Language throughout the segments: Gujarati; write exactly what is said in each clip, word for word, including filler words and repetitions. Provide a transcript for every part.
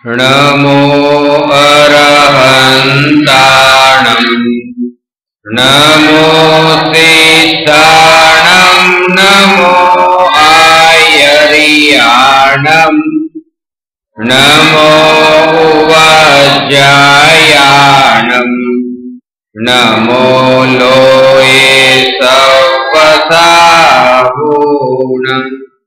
नमो अरहन्ताणम् नमो सिद्धाणम् नमो आयर्याणम् नमो उवज्जायाणम् नमो लोये सवसाहूणम्।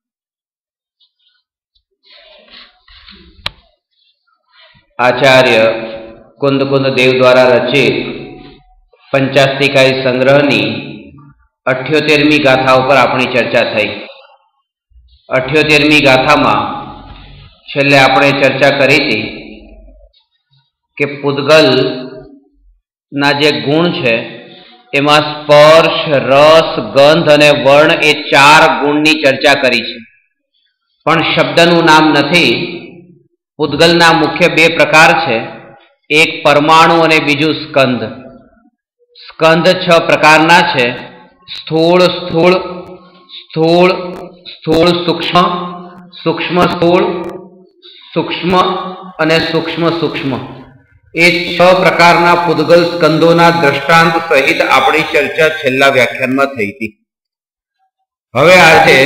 आचार्य कुंद कुंद देव द्वारा रचित पंचास्तिकाई संग्रहनी अठ्योतेरमी गाथा पर अपनी चर्चा थई। अठ्योतेरमी गाथा में छेल्ले आपणे चर्चा करी थी कि पुद्गल ना जे गुण छे एमां स्पर्श रस गंध अने वर्ण ए चार गुणनी चर्चा करी छे, पण शब्दनुं नाम नथी। पुद्गलना मुख्य बे प्रकार छे, एक परमाणु अने बीजू स्कंद। स्कंद छ प्रकारना छे, स्थूल स्थूल स्थूल स्थूल सूक्ष्म सूक्ष्म स्थूल सूक्ष्म अने सूक्ष्म सूक्ष्म ए छ प्रकारना पुद्गल स्कंदोना दृष्टांत सहित आपणी चर्चा छेल्ला व्याख्यान में थई थी। हवे आजे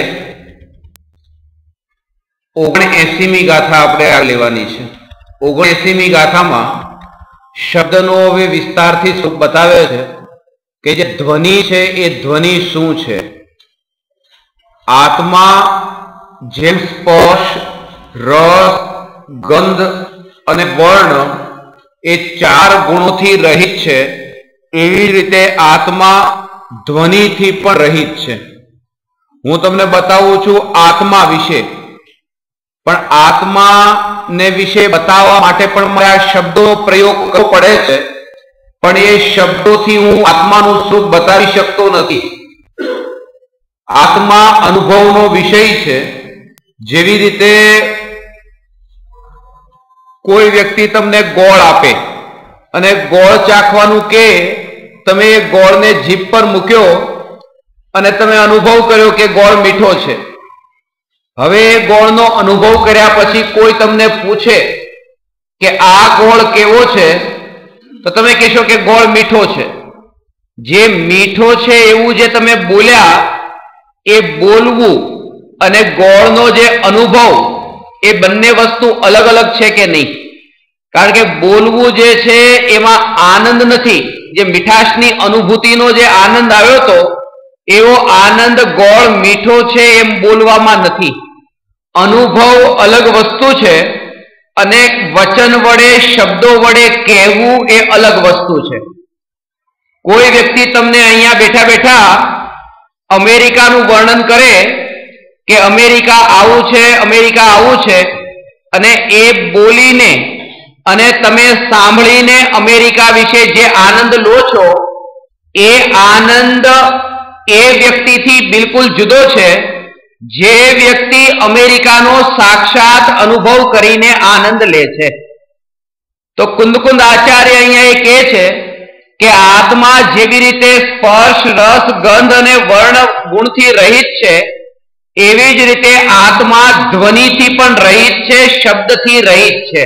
ओगणएसीमी गाथा आपणे आ लेवानी छे। ओगणएसीमी गाथा में शब्दनो हवे विस्तारथी स्वरूप बतावे छे के जे ध्वनि छे ए ध्वनि शुं छे। आत्मा जेम स्पर्श रस गंध अने वर्ण ए चार गुणोथी रहित छे, एवी रीते आत्मा ध्वनि थी पण रहित छे। हूँ तमने बतावुं छुं आत्मा विषे, पण आत्मा ने विषे बतावा माटे पण मारे शब्दों प्रयोग करवो पड़े छे, पण ए शब्दोथी हूँ आत्मानुं स्वरूप बतावी शकतो नथी। आत्मा अनुभवनो विषय छे। जेवी रीते कोई व्यक्ति तमने गोळ आपे अने गोळ चाखवानुं के तमे ए गोळने जीभ पर मूक्यो अने तमे अनुभव कर्यो के गोळ मीठो छे। हवे गोळनो अनुभव कर्या पछी कोई तमने पूछे के आ गोळ केवो छे तो तमे कहेशो के गोळ मीठो छे। जे मीठो छे एवुं जे तमे बोल्या ए बोलवुं अने गोळनो जे अनुभव ए बंने वस्तु अलग अलग छे के नहीं? कारण के बोलवुं जे छे एमां आनंद नथी। जे मीठाशनी अनुभूतिनो जे आनंद आव्यो तो एवो आनंद गोळ मीठो छे एम बोलवामां नथी। अनुभव अलग वस्तु छे अने वचन वडे शब्दों वडे कहेवुं ए अलग वस्तु छे। कोई व्यक्ति तमने अहींया बैठा बैठा अमेरिकानुं वर्णन करे के अमेरिका आवुं छे अमेरिका आवुं छे अने ए बोलीने अने तमे सांभळीने अमेरिका विषे जे आनंद लो छो ए आनंद ए व्यक्तिथी बिलकुल जुदो छे जे व्यक्ति अमेरिकानो साक्षात अनुभव करीने आनंद ले छे। तो कुंदकुंद आचार्य अहींया ए कहे छे के आत्मा जेवी रीते स्पर्श रस गंध अने वर्ण गुणथी रहित छे एवी ज रीते आत्मा ध्वनि थी पण रहित छे, शब्द थी रहित छे।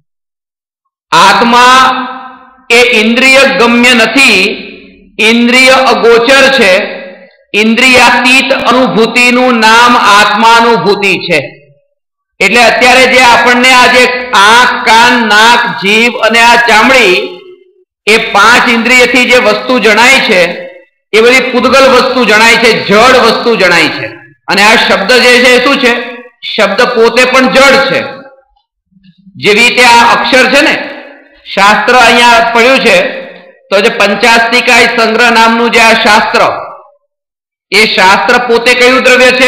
आत्मा ए इंद्रिय गम्य नथी, इंद्रिय अगोचर छे। इंद्रियातीत अनुभूतिनुं नाम आत्मानुभूति छे। एटले अत्यारे जे आपणने आ जे आंख कान नाक जीभ अने आ चामड़ी ए पांच इंद्रियथी जे वस्तु जणाय छे ए बधी पुद्गल वस्तु जणाय छे, जड़ वस्तु जणाय छे। अने आ शब्द जे छे शुं छे? शब्द पोते पण जड़ छे। जेवी रीते आ अक्षर छे ने शास्त्र अहींया पड्युं छे तो जे पंचास्तिकाई संग्रह नामनुं जे आ शास्त्र ए शास्त्र पोते कयुं द्रव्य छे?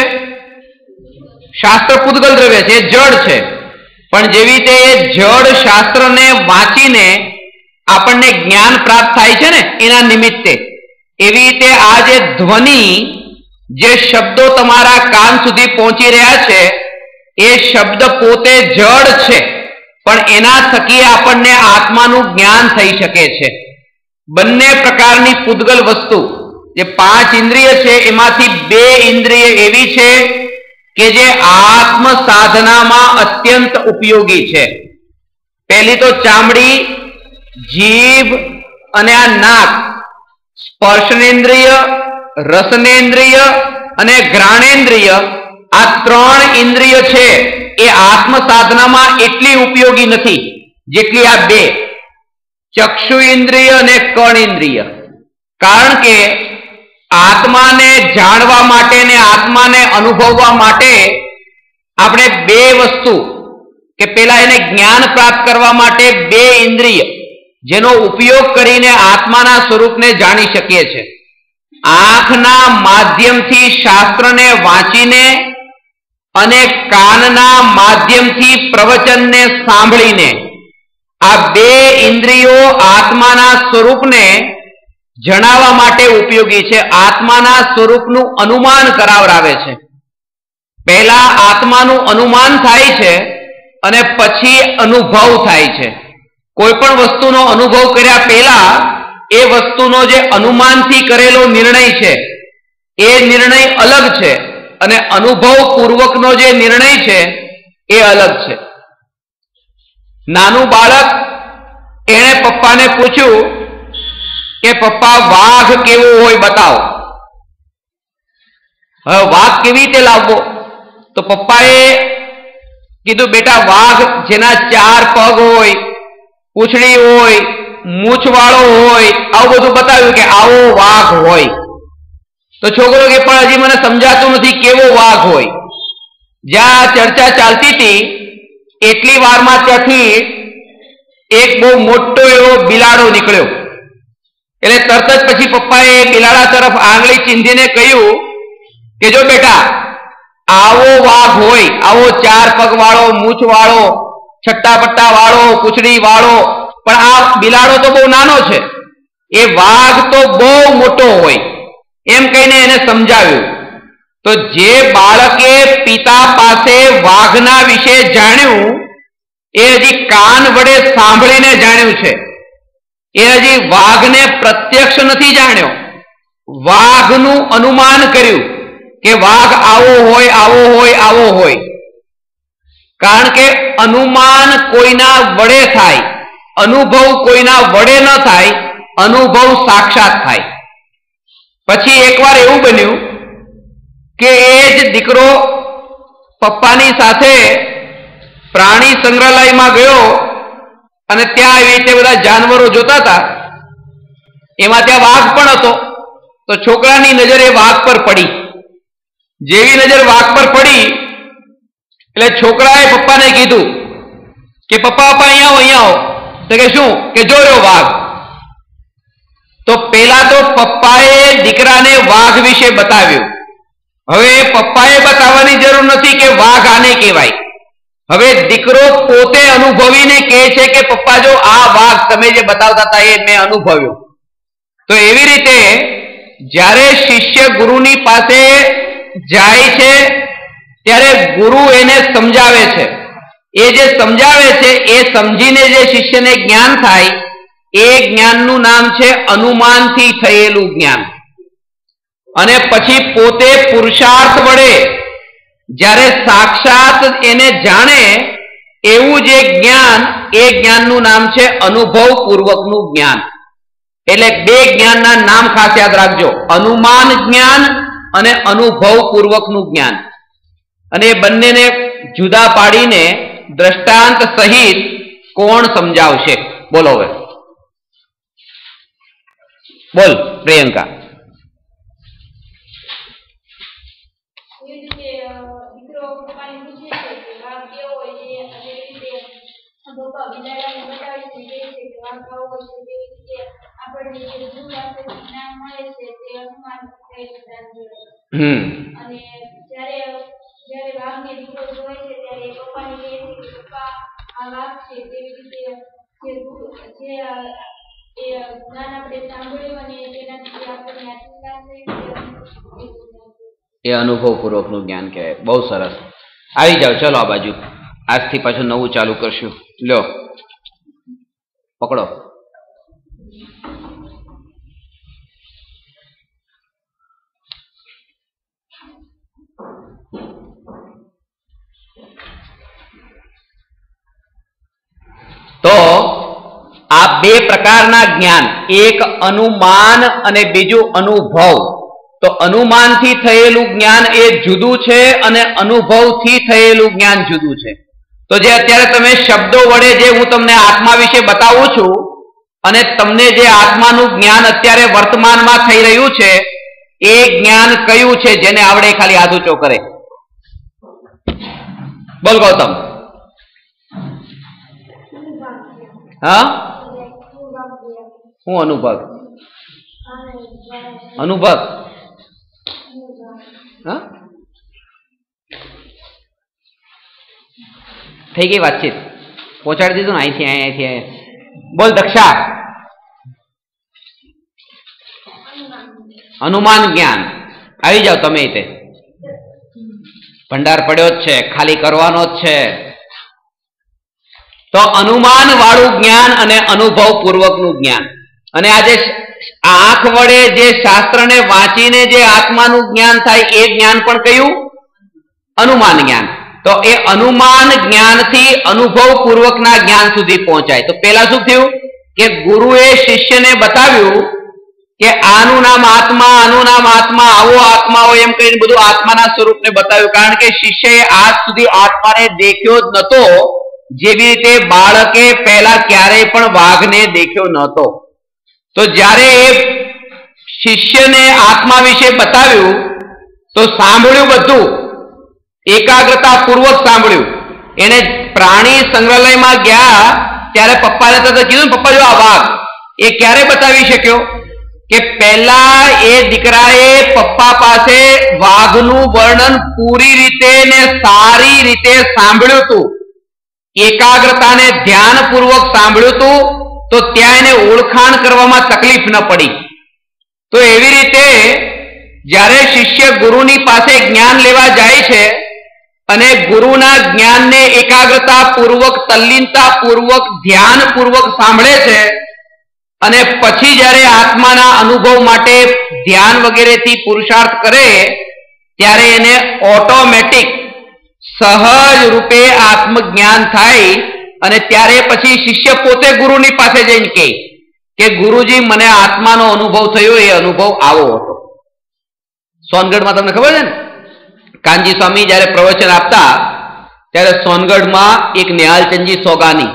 शास्त्र पुद्गल द्रव्य छे, जड़ छे। पण जेवी रीते जड़ शास्त्रने वांचीने आपणने ज्ञान प्राप्त थाय छे ने एना निमित्ते एवी रीते आ जे ध्वनि जे शब्दों तमारा कान सुधी पहोंची रह्या छे ए शब्द पोते जड़ छे, पण एना थकी आपणने आत्मानुं ज्ञान थई शके छे। बंने प्रकारनी पुद्गल वस्तु जे पांच इंद्रिय छे एमांथी बे इंद्रिय एवी छे के जे आत्म साधना में अत्यंत उपयोगी छे। पहली तो चामड़ी, जीभ अने आ नाक, स्पर्शनेन्द्रिय, रसनेन्द्रिय अने घ्राणेन्द्रिय, आ त्रण इंद्रिय छे ए आत्म साधना में एटली उपयोगी नहीं जेटली आ बे चक्षु इंद्रिय अने कर्ण इंद्रिय। कारण के आत्मा ने जाणवा माटे ने आत्मा ने अनुभववा माटे आपणे बे वस्तु के पेला एने ज्ञान प्राप्त करवा माटे बे इंद्रिय जेनो उपयोग करीने आत्माना स्वरूपने जाणी शकीए छे। आंखना माध्यमथी शास्त्रने वांचीने अने कानना माध्यमथी प्रवचनने सांभळीने आ बे इंद्रियो आत्माना स्वरूपने जणावा माटे उपयोगी छे। आत्माना स्वरूपनुं अनुमान करावरावे छे। पहेला आत्मानुं अनुमान थाय छे अने पछी अनुभव थाय छे। कोईपण वस्तुनो अनुभव कर्या पहेला ए वस्तुनो जे अनुमानथी करेलो निर्णय छे ए निर्णय अलग छे अने अनुभव पूर्वकनो जे निर्णय छे ए अलग छे। नानु बाळक एणे पप्पाने पूछ्યું કે પપ્પા વાઘ કેવો હોય બતાવો। હવે વાઘ કેવી રીતે લાવવો? તો પપ્પાએ કીધું બેટા વાઘ જેના ચાર પગ હોય, પૂંછડી હોય, મૂછવાળો હોય, આવું બધું બતાવ્યું કે આવો વાઘ હોય। તો છોકરો કે પણ હજી મને સમજાતું નથી કેવો વાઘ હોય। જ્યાં ચર્ચા ચાલતી હતી એટલી વારમાં ત્યાંથી એક બહુ મોટો એવો બિલાડો નીકળ્યો। એટલે તરત જ પછી પપ્પાએ બિલાડા તરફ આંગળી ચીંધીને કહ્યું કે જો બેટા આવો વાઘ હોય, આવો ચાર પગ વાળો, મૂછ વાળો, છટ્ટા પટ્ટા વાળો, પૂંછડી વાળો, પણ આ બિલાડો તો બહુ નાનો છે, એ વાઘ તો બહુ મોટો હોય, એમ કહીને એને સમજાવ્યું। તો જે બાળકે પિતા પાસે વાઘના વિશે જાણ્યું એ હજી કાન વડે સાંભળીને જાણ્યું છે। એ હજી વાઘને પ્રત્યક્ષ નથી જાણ્યો, વાઘનું અનુમાન કર્યું કે વાઘ આવો હોય, આવો હોય, આવો હોય। કારણ કે અનુમાન કોઈના વડે થાય, અનુભવ કોઈના વડે ન થાય, અનુભવ સાક્ષાત થાય। પછી એકવાર એવું બન્યું કે એ જ દીકરો પપ્પાની સાથે પ્રાણી સંગ્રહાલયમાં ગયો અને ત્યાં એવી રીતે બધા જાનવરો જોતા હતા। એમાં ત્યાં વાઘ પણ હતો। તો છોકરાની નજર એ વાઘ પર પડી। જેવી નજર વાઘ પર પડી એટલે છોકરાએ પપ્પાને કીધું કે પપ્પા પપ્પા અહીંયા આવો, અહીંયા આવો। તો કે શું? કે જોયો વાઘ। તો પેલા તો પપ્પાએ દીકરાને વાઘ વિશે બતાવ્યું। હવે પપ્પાએ બતાવવાની જરૂર નથી કે વાઘ આને કહેવાય। હવે દીકરો પોતે અનુભવીને કહે છે કે પપ્પા જો આ વાઘ તમે જે બતાવતા હતા એ મેં અનુભવ્યો। તો એવી રીતે જ્યારે શિષ્ય ગુરુની પાસે જાય છે ત્યારે ગુરુ એને સમજાવે છે। એ જે સમજાવે છે એ સમજીને જે શિષ્યને જ્ઞાન થાય એ જ્ઞાનનું નામ છે અનુમાનથી થયેલું જ્ઞાન। અને પછી પોતે પુરુષાર્થ વડે જ્યારે સાક્ષાત એને જાણે એવું જે જ્ઞાન એ જ્ઞાનનું નામ છે અનુભવ પૂર્વકનું જ્ઞાન। એટલે બે જ્ઞાનના નામ ખાસ યાદ રાખજો, અનુમાન જ્ઞાન અને અનુભવ પૂર્વકનું જ્ઞાન। અને એ બંનેને જુદા પાડીને દ્રષ્ટાંત સહિત કોણ સમજાવશે? બોલો હવે, બોલ પ્રિયંકા। હમ અને જ્યારે જ્યારે વાઘને દીકરો જોવે છે ત્યારે પપ્પાને કહે છે કે પપ્પા આ વાઘ છે। તેવી રીતે જે જે એ જ્ઞાન આપણે સાંભળ્યું અને તેનાથી આપણને આત્મજ્ઞાન થયું એ અનુભવ પૂર્વકનું જ્ઞાન કહેવાય। બહુ સરસ। આવી જાઓ, ચલો આ બાજુ। આજથી પાછું નવું ચાલુ કરશું। લ્યો પકડો। તો આ બે પ્રકારના જ્ઞાન, એક અનુમાન અને બીજું અનુભવ. તો અનુમાનથી થયેલું જ્ઞાન એ જુદું છે અને અનુભવથી થયેલું જ્ઞાન જુદું છે. તો જે અત્યારે તમે શબ્દો વડે જે હું તમને આત્મા વિશે બતાવું છું અને તમને જે આત્માનું જ્ઞાન અત્યારે વર્તમાનમાં થઈ રહ્યું છે એ જ્ઞાન કયું છે? જેને આવડે ખાલી હાથ ઊંચો કરે. બોલ ગૌતમ. હા, શું અનુભવ? અનુભવ હા, થઈ ગઈ વાતચીત, પહોંચાડી દીધું ને અહીંથી અહીંથી. બોલ દક્ષા. અનુમાન જ્ઞાન. આવી જાઓ તમે. તે ભંડાર પડ્યો જ છે, ખાલી કરવાનો જ છે. તો અનુમાન વાળું જ્ઞાન અને અનુભવ પૂર્વકનું જ્ઞાન. અને આજે આંખ વડે જે શાસ્ત્રને વાંચીને જે આત્માનું જ્ઞાન થાય એ જ્ઞાન પણ કયું? અનુમાન જ્ઞાન. તો એ અનુમાન જ્ઞાનથી અનુભવ પૂર્વકના જ્ઞાન સુધી પહોંચાય. તો પેલા શું થયું કે ગુરુએ શિષ્યને બતાવ્યું કે આનું નામ આત્મા, આનું નામ આત્મા, આવો આત્મા હોય એમ કહીને બધું આત્માના સ્વરૂપને બતાવ્યું. કારણ કે શિષ્યએ આજ સુધી આત્માને દેખ્યો જ નતો, જેવી રીતે બાળકે પહેલા ક્યારેય પણ વાઘને દેખ્યો નતો. તો જ્યારે એ શિષ્યને આત્મા વિશે બતાવ્યું તો સાંભળ્યું, બધું એકાગ્રતા પૂર્વક સાંભળ્યું. એને પ્રાણી સંગ્રહાલયમાં ગયા ત્યારે પપ્પાને તો કીધું, પપ્પા જો આ વાઘ, એ ક્યારે બતાવી શક્યો? કે પહેલા એ દીકરાએ પપ્પા પાસે વાઘનું વર્ણન પૂરી રીતે ને સારી રીતે સાંભળ્યું હતું, એકાગ્રતાને ધ્યાનપૂર્વક સાંભળ્યું હતું. તો ત્યાં એને ઓળખાણ કરવામાં તકલીફ ન પડી. તો એવી રીતે જ્યારે શિષ્ય ગુરુની પાસે જ્ઞાન લેવા જાય છે અને ગુરુના જ્ઞાનને એકાગ્રતા પૂર્વક, તલ્લીનતા પૂર્વક, ધ્યાન પૂર્વક સાંભળે છે અને પછી જ્યારે આત્માના અનુભવ માટે ધ્યાન વગેરેથી પુરુષાર્થ કરે ત્યારે એને ઓટોમેટિક સહજ રૂપે આત્મજ્ઞાન થાય. અને ત્યારે પછી શિષ્ય પોતે ગુરુની પાસે જઈને કહે કે ગુરુજી, મને આત્માનો અનુભવ થયો, એ અનુભવ આવો હતો. સોનગઢમાં તમને ખબર છે ને, કાનજી સ્વામી જયારે પ્રવચન આપતા ત્યારે સોનગઢમાં એક નિહાલચંદજી સોગાની,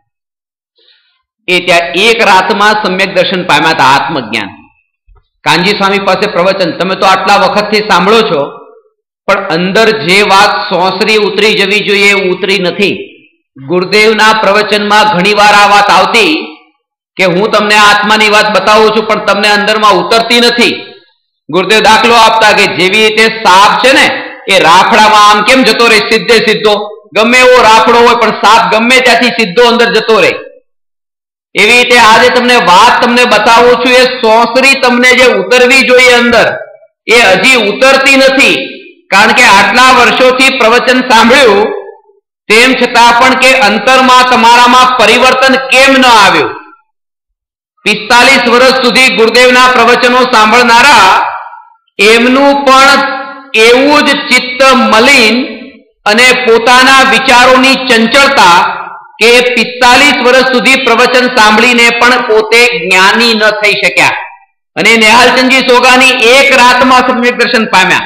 એ ત્યાં એક રાતમાં સમ્યક દર્શન પામ્યા હતા, આત્મજ્ઞાન. કાનજી સ્વામી પાસે પ્રવચન તમે તો આટલા વખતથી સાંભળો છો, પણ અંદર જે વાત સોસરી ઉતરી જવી જોઈએ એ ઉતરી નથી. ગુરુદેવના પ્રવચનમાં ઘણી વાર આ વાત આવતી કે હું તમને આત્માની વાત બતાવું છું પણ તમને અંદરમાં ઉતરતી નથી. ગુરુદેવ દાખલો આપતા કે જેવી રીતે સાપ છે ને, એ રાફડામાં આમ કેમ જતો રહે? સીધે સીધો. ગમે એવો રાફડો હોય પણ સાપ ગમે ત્યાંથી સીધો અંદર જતો રહે. એવી રીતે આજે તમને વાત તમને બતાવું છું, એ સોસરી તમને જે ઉતરવી જોઈએ અંદર, એ હજી ઉતરતી નથી. કારણ કે આટલા વર્ષોથી પ્રવચન સાંભળ્યું તેમ છતાં પણ કે અંતરમાં તમારામાં પરિવર્તન કેમ ન આવ્યું? પિસ્તાલીસ વર્ષ સુધી ગુરુદેવના પ્રવચનો સાંભળનારા એમનું પણ એવું જ ચિત્ત મલિન અને પોતાના વિચારોની ચંચળતા કે પિસ્તાલીસ વર્ષ સુધી પ્રવચન સાંભળીને પણ પોતે જ્ઞાની ન થઈ શક્યા. અને નિહાલચંદજી સોગાની એક રાતમાં સમ્યક દર્શન પામ્યા.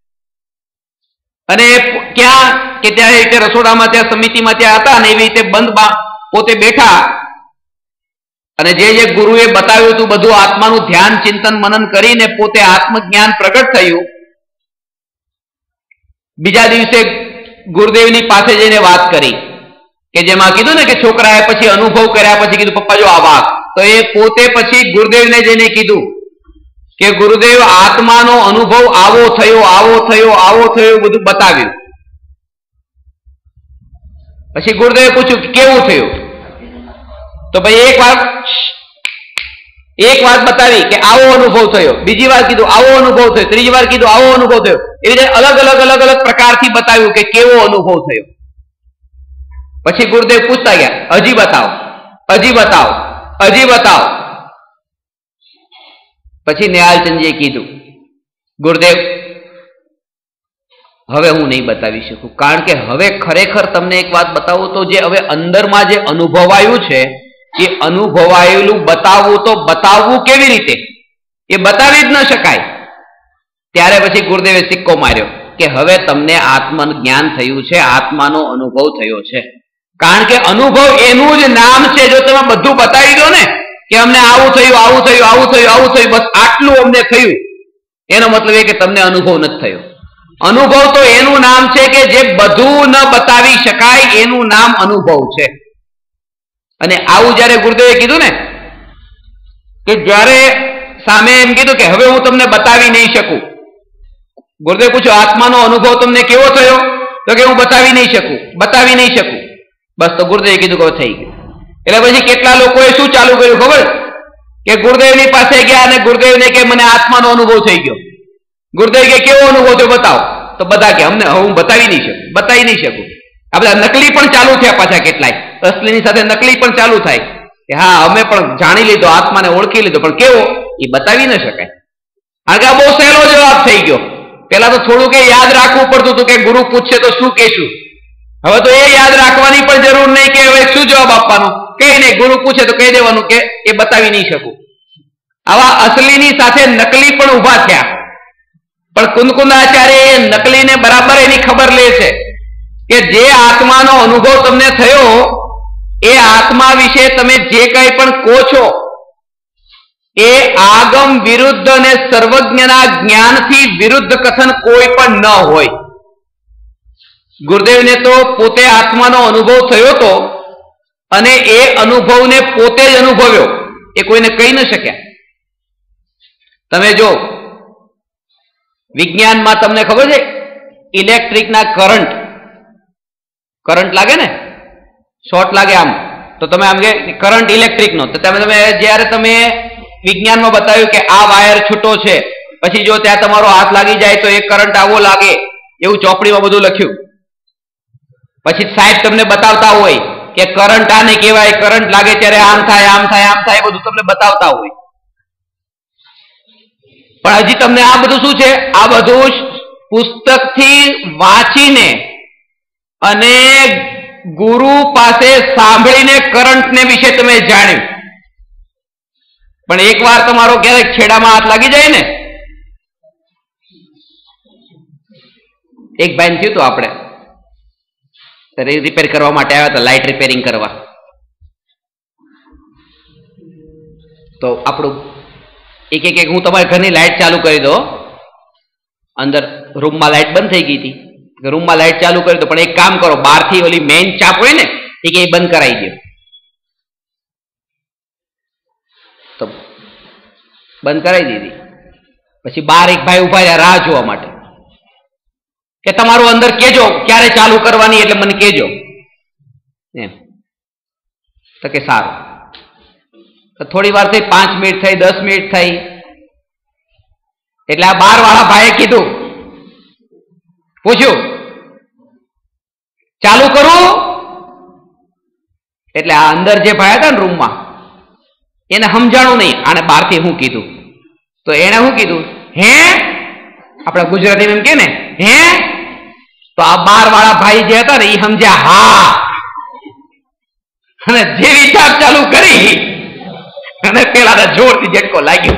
અને ક્યાં કે ત્યારે રસોડામાં, ત્યાં સમિતિમાં ત્યાં હતા અને એવી રીતે બંધ પોતે બેઠા અને જે જે ગુરુએ બતાવ્યું હતું બધું આત્માનું ધ્યાન, ચિંતન, મનન કરીને પોતે આત્મજ્ઞાન પ્રગટ થયું. બીજા દિવસે ગુરુદેવની પાસે જઈને વાત કરી કે જેમાં કીધું ને કે છોકરાએ પછી અનુભવ કર્યા પછી કીધું, પપ્પા જો આ વાત. તો એ પોતે પછી ગુરુદેવને જઈને કીધું કે ગુરુદેવ, આત્માનો અનુભવ આવો થયો, આવો થયો, આવો થયો, બધું બતાવ્યું. પછી ગુરુદેવે પૂછ્યું કે કેવું થયું? તો ભાઈ એક વાત એક વાત બતાવી કે આવો અનુભવ થયો, બીજી વાર કીધું આવો અનુભવ થયો, ત્રીજી વાર કીધું આવો અનુભવ થયો. એવી રીતે અલગ અલગ અલગ અલગ પ્રકારથી બતાવ્યું કે કેવો અનુભવ થયો. પછી ગુરુદેવ પૂછતા ગયા, હજી બતાવો, હજી બતાવો, હજી બતાવો. પછી નિહાલચંદજીએ કીધું, ગુરુદેવ હવે હું નહીં બતાવી શકું, કારણ કે હવે ખરેખર તમને એક વાત બતાવું તો જે હવે અંદરમાં જે અનુભવાયું છે એ અનુભવાયેલું બતાવવું તો બતાવવું કેવી રીતે, એ બતાવી જ ન શકાય. ત્યારે પછી ગુરુદેવે સિક્કો માર્યો કે હવે તમને આત્મન જ્ઞાન થયું છે, આત્માનો અનુભવ થયો છે. કારણ કે અનુભવ એનું જ નામ છે. જો તમે બધું બતાવી દો ને કે અમને આવું થયું આવું થયું આવું થયું આવું થયું, બસ આટલું અમને થયું, એનો મતલબ એ કે તમને અનુભવ નથી થયો. અનુભવ તો એનું નામ છે કે જે બધું ન બતાવી શકાય એનું નામ અનુભવ છે. અને આવું જયારે ગુરુદેવે કીધું ને કે જયારે સામે એમ કીધું કે હવે હું તમને બતાવી નહીં શકું, ગુરુદેવ પૂછ્યું આત્માનો અનુભવ તમને કેવો થયો? તો કે હું બતાવી નહીં શકું, બતાવી નહીં શકું. બસ તો ગુરુદેવે કીધું કે થઈ ગયું. એટલે પછી કેટલા લોકોએ શું ચાલુ કર્યું ખબર? કે ગુરુદેવની પાસે ગયા અને ગુરુદેવને કે મને આત્માનો અનુભવ થઈ ગયો. ગુરુદેવ કે કેવો અનુભવ થયો બતાવો. તો બધા કે અમને હું બતાવી નહીં શકું, બતાવી નહીં શકું. આ બધા નકલી પણ ચાલુ થયા પાછા કેટલાય, અસલીની સાથે નકલી પણ ચાલુ થાય કે હા અમે પણ જાણી લીધો, આત્માને ઓળખી લીધો, પણ કેવો એ બતાવી ન શકાય. કારણ કે આ બહુ સહેલો જવાબ થઈ ગયો. પેલા તો થોડું કે યાદ રાખવું પડતું હતું કે ગુરુ પૂછશે તો શું કહેશું. હવે તો એ યાદ રાખવાની પણ જરૂર નહીં કે હવે શું જવાબ આપવાનો, કઈ નહીં, ગુરુ પૂછે તો કહી દેવાનું કે એ બતાવી નહીં શકું. આવા અસલીની સાથે નકલી પણ ઉભા થયા. પણ કુંદકુંદાચાર્ય એ નકલીને બરાબર એની ખબર લે છે કે જે આત્માનો અનુભવ તમને થયો એ આત્મા વિશે તમે જે કંઈ પણ કહો છો એ આગમ વિરુદ્ધ અને સર્વજ્ઞના જ્ઞાનથી વિરુદ્ધ કથન કોઈ પણ ન હોય. ગુરુદેવને તો પોતે આત્માનો અનુભવ થયો હતો અને એ અનુભવને પોતે જ અનુભવ્યો, એ કોઈને કહી ન શક્યા. તમે જો વિજ્ઞાનમાં તમને ખબર છે ઇલેક્ટ્રિકના કરંટ કરંટ લાગે ને, શોર્ટ લાગે આમ, તો તમે આમ કે કરંટ ઇલેક્ટ્રિકનો, તો તમે તમે જ્યારે તમે વિજ્ઞાનમાં બતાવ્યું કે આ વાયર છૂટો છે, પછી જો ત્યાં તમારો હાથ લાગી જાય તો એ કરંટ આવો લાગે, એવું ચોપડીમાં બધું લખ્યું. પછી સાહેબ તમને બતાવતા હોય કે કરંટ આને કહેવાય, કરંટ લાગે ત્યારે આમ થાય આમ થાય આમ થાય, બધું તમને બતાવતા હોય. પણ હજી તમને આ બધું શું છે? આ બધું પુસ્તકથી વાંચીને અને ગુરુ પાસે સાંભળીને કરંટને વિશે તમે જાણ્યું. પણ એકવાર તમારો ક્યારેક છેડામાં હાથ લાગી જાય ને, એક ભાઈ થયું તો આપણે રિપેર કરવા માટે આવ્યા હતા, લાઇટ રિપેરિંગ કરવા. તો આપણું એક એક હું તમારા ઘરની લાઇટ ચાલુ કરી દો, અંદર રૂમમાં લાઇટ બંધ થઈ ગઈ હતી, રૂમમાં લાઇટ ચાલુ કરી દો, પણ એક કામ કરો, બહારથી ઓલી મેઇન ચાપ હોય ને એ કે બંધ કરાવી દો. તો બંધ કરાવી દીધી. પછી બાર એક ભાઈ ઉભા રહ્યા રાહ જોવા માટે કે તમારું અંદર કેજો ક્યારે ચાલુ કરવાની, એટલે મને કેજો એમ. તો કે સારું. થોડી વાર થઈ, પાંચ મિનિટ થઈ, દસ મિનિટ થઈ, એટલે આ બાર વાળા ભાઈએ કીધું, પૂછ્યું ચાલુ કરું? એટલે આ અંદર જે ભાઈ હતા ને રૂમમાં એને સમજાણું નહીં આને બહારથી હું કીધું. તો એને શું કીધું? હે, આપણે ગુજરાતીમાં એમ કે ને હે. તો આ બાર વાળા ભાઈ જે હતા ને એ સમજ્યા હા, અને જેવી ચાપ ચાલુ કરી અને પેલા જોરથી ઝટકો લાગ્યો.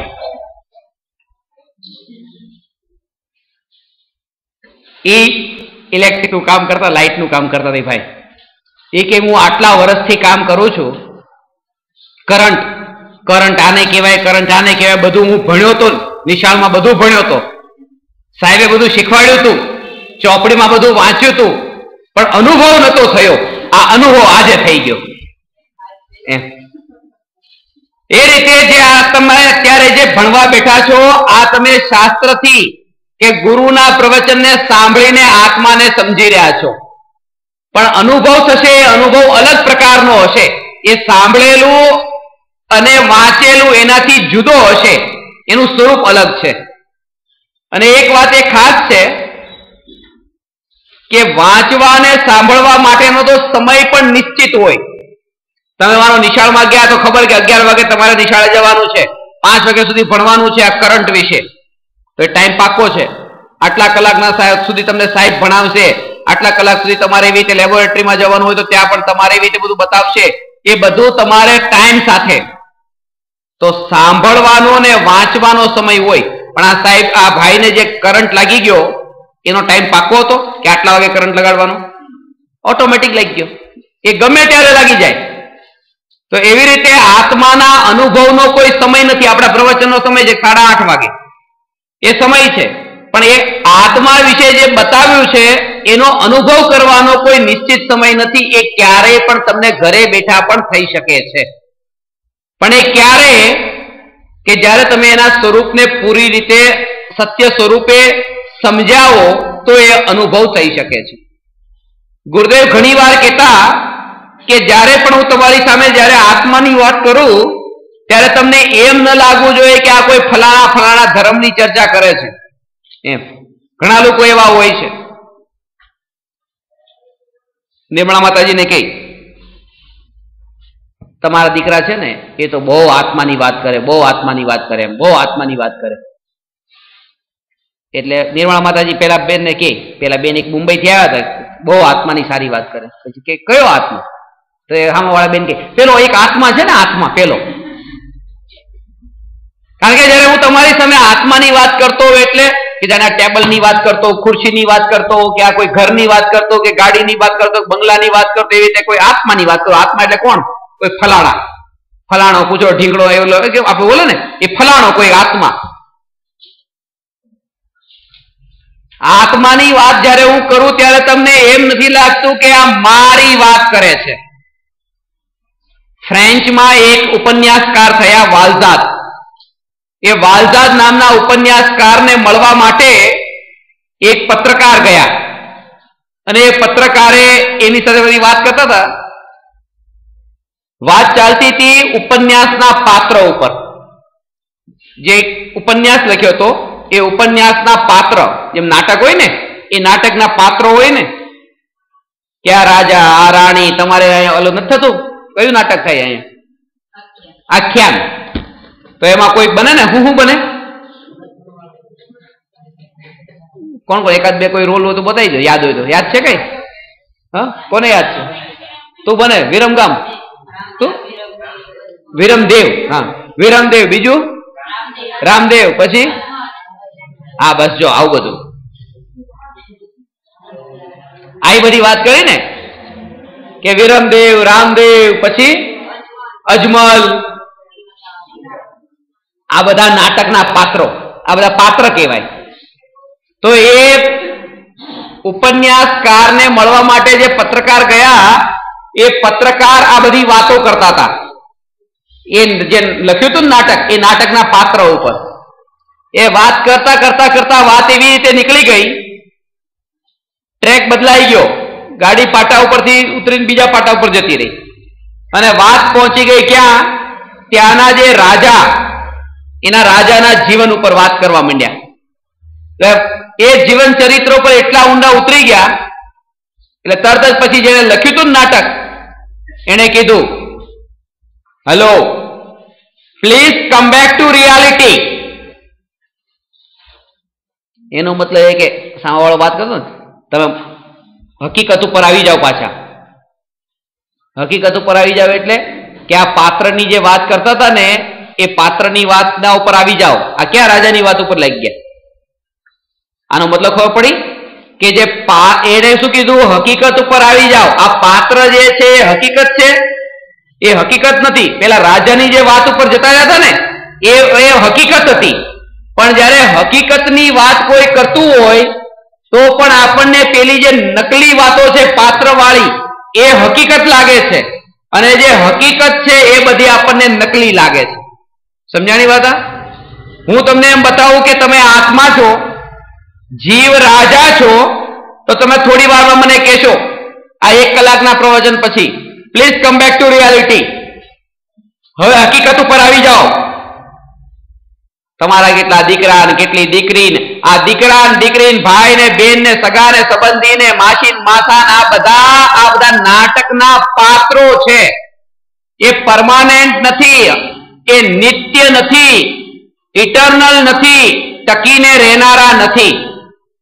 એ ઇલેક્ટ્રિક નું કામ કરતા, લાઇટ નું કામ કરતા હતા ભાઈ. એ કે હું આટલા વર્ષથી કામ કરું છું, કરંટ કરંટ આને કહેવાય, કરંટ આને કહેવાય, બધું હું ભણ્યો હતો, નિશાળમાં બધું ભણ્યો હતો, સાહેબે બધું શીખવાડ્યું હતું, ચોપડીમાં બધું વાંચ્યું હતું, પણ અનુભવ નતો થયો. આ અનુભવ આજે થઈ ગયો. એમ એ રીતે જે આ તમે અત્યારે જે ભણવા બેઠા છો, આ તમે શાસ્ત્રથી કે ગુરુના પ્રવચનને સાંભળીને આત્માને સમજી રહ્યા છો. પણ અનુભવ થશે, અનુભવ અલગ પ્રકારનો હશે. એ સાંભળેલું અને વાંચેલું એનાથી જુદો હશે, એનું સ્વરૂપ અલગ છે. અને એક વાત એ ખાસ છે કે વાંચવા અને સાંભળવા માટેનો તો સમય પણ નિશ્ચિત હોય. તમે મારો નિશાળમાં ગયા તો ખબર કે અગિયાર વાગે તમારે નિશાળે જવાનું છે, પાંચ વાગ્યા સુધી ભણવાનું છે આ કરંટ વિશે, તો એ ટાઈમ પાક્કો છે. આટલા કલાકના સાહેબ સુધી તમને સાહેબ ભણાવશે, આટલા કલાક સુધી તમારે એવી રીતે લેબોરેટરીમાં જવાનું હોય તો ત્યાં પણ તમારે એવી રીતે બધું બતાવશે. એ બધું તમારે ટાઈમ સાથે. તો સાંભળવાનો ને વાંચવાનો સમય હોય, પણ આ સાહેબ આ ભાઈને જે કરંટ લાગી ગયો એનો ટાઈમ પાકો હતો કે આટલા વાગે કરંટ લગાડવાનો? ઓટોમેટિક લાગી ગયો. એ ગમે ત્યારે લાગી જાય. તો એવી રીતે આત્માના અનુભવનો કોઈ સમય નથી. આપણા પ્રવચનનો સમય છે સાડા આઠ વાગે, એ સમય છે. પણ એ આત્મા વિશે જે બતાવ્યું છે એનો અનુભવ કરવાનો કોઈ નિશ્ચિત સમય નથી. એ ક્યારેય પણ તમને ઘરે બેઠા પણ થઈ શકે છે. પણ એ ક્યારે? કે જ્યારે તમે એના સ્વરૂપને પૂરી રીતે સત્ય સ્વરૂપે સમજાવો તો એ અનુભવ થઈ શકે છે. ગુરુદેવ ઘણી વાર કહેતા કે જ્યારે પણ હું તમારી સામે જ્યારે આત્માની વાત કરું ત્યારે તમને એમ ન લાગવું જોઈએ કે આ કોઈ ફલાણા ફલાણા ધર્મની ચર્ચા કરે છે. એમ ઘણા લોકો એવા હોય છે. નિર્મળા માતાજીને કહી, તમારા દીકરા છે ને એ તો બહુ આત્માની વાત કરે, બહુ આત્માની વાત કરે, એમ બહુ આત્માની વાત કરે. એટલે નિર્મળા માતાજી પેલા બેન ને કે, પેલા બેન એક મુંબઈ થી આવ્યા હતા, બહુ આત્માની સારી વાત કરે. પછી કે કયો આત્મા? તો એ સામેવાળા બેન કે પેલો એક આત્મા છે ને, આત્મા પેલો. કારણ કે જયારે હું તમારી સામે આત્માની વાત કરતો હોઉં એટલે કે જાણે ટેબલની વાત કરતો, ખુરશીની વાત કરતો, કે આ કોઈ ઘરની વાત કરતો, કે ગાડીની વાત કરતો, બંગલાની વાત કરતો, એવી રીતે કોઈ આત્માની વાત કરો. આત્મા એટલે કોણ? કોઈ ફલાણા, ફલાણો પૂછો ઢીંગડો એવો આપણે બોલે ને, એ ફલાણો કોઈ આત્મા. આત્માની વાત જયારે હું કરું ત્યારે તમને એમ નથી લાગતું કે આ મારી વાત કરે છે. ફ્રેન્ચમાં એક ઉપન્યાસકાર થયા વાલઝાદ. એ વાલઝાદ નામના ઉપન્યાસકારને મળવા માટે એક પત્રકાર ગયા અને એ પત્રકારે એની સાથે બધી વાત કરતા હતા. વાત ચાલતી હતી ઉપન્યાસના પાત્ર ઉપર. જે ઉપન્યાસ લખ્યો હતો એ ઉપન્યાસના પાત્ર, જેમ નાટક હોય ને એ નાટકના પાત્રો હોય ને, કે આ રાજા, આ રાણી, તમારે અહીંયા ઓલું નથી થતું? કયું નાટક થાય અહીંયા? આખ્યાન. તો એમાં કોઈ બને ને, હું શું બને? કોણ કોણ? એકાદ બે કોઈ રોલ હોય તો બતાવી દો, યાદ હોય તો. યાદ છે કઈ? હા, કોને યાદ છે? તું બને વિરમગામ. તું વિરમદેવ. હા, વિરમદેવ. બીજું રામદેવ. પછી હા, બસ જો આવું બધું. આ બધી વાત કરી ને કે વિરમદેવ, રામદેવ, પછી અજમલ, આ બધા નાટકના પાત્રો, આ બધા પાત્ર કહેવાય. તો એ ઉપન્યાસકારને મળવા માટે જે પત્રકાર ગયા, એ પત્રકાર આ બધી વાતો કરતા હતા. એ જે લખ્યું હતું નાટક, એ નાટકના પાત્ર ઉપર એ વાત કરતા કરતા કરતા વાત એવી રીતે નીકળી ગઈ, ટ્રેક બદલાઈ ગયો, ગાડી પાટા ઉપરથી ઉતરીને બીજા પાટા ઉપર જતી રહી અને વાત પહોંચી ગઈ ક્યાં? ત્યાંના જે રાજા, એના રાજાના જીવન ઉપર વાત કરવા માંડ્યા. એ જીવન ચરિત્રો પર એટલા ઊંડા ઉતરી ગયા એટલે તરત જ પછી જેને લખ્યું હતું નાટક એને કીધું, hello, please come back to reality. એનો મતલબ એ કે સામેવાળો વાત કરતો ને, તમે હકીકત ઉપર આવી જાઓ. પાછા હકીકત ઉપર આવી જાઓ એટલે કે આ પાત્રની જે વાત કરતા હતા ને એ પાત્રની વાતના ઉપર આવી જાઓ. આ ક્યાં રાજાની વાત ઉપર લાગી ગયા? આનો મતલબ ખબર પડી કે જે એને શું કીધું? હકીકત ઉપર આવી જાઓ. આ પાત્ર જે છે એ હકીકત છે? એ હકીકત નથી. પેલા રાજાની જે વાત ઉપર જતા રહ્યા હતા ને એ એ હકીકત હતી. પણ જયારે હકીકતની વાત કોઈ કરતું હોય તો પણ આપણને પેલી જે નકલી વાતો છે પાત્ર વાળી, એ હકીકત લાગે છે અને જે હકીકત છે એ બધી આપણને નકલી લાગે છે. સમજાણી વાત? હું તમને એમ બતાવું કે તમે આત્મા છો, જીવ રાજા છો, તો તમે થોડી વારમાં મને કહેશો આ એક કલાકના પ્રવચન પછી, please come back to reality. હવે હકીકત ઉપર આવી જાઓ. તમારા કેટલા દીકરા ને કેટલી દીકરી ને, આ દીકરા ને દીકરી ને ભાઈ ને બેન ને સગા ને સંબંધી ને માસી માસા આ બધા આ બધા નાટકના પાત્રો છે. એ પરમાનન્ટ નથી, એ નિત્ય નથી, ઇટર્નલ નથી, ટકીને રહેનારા નથી.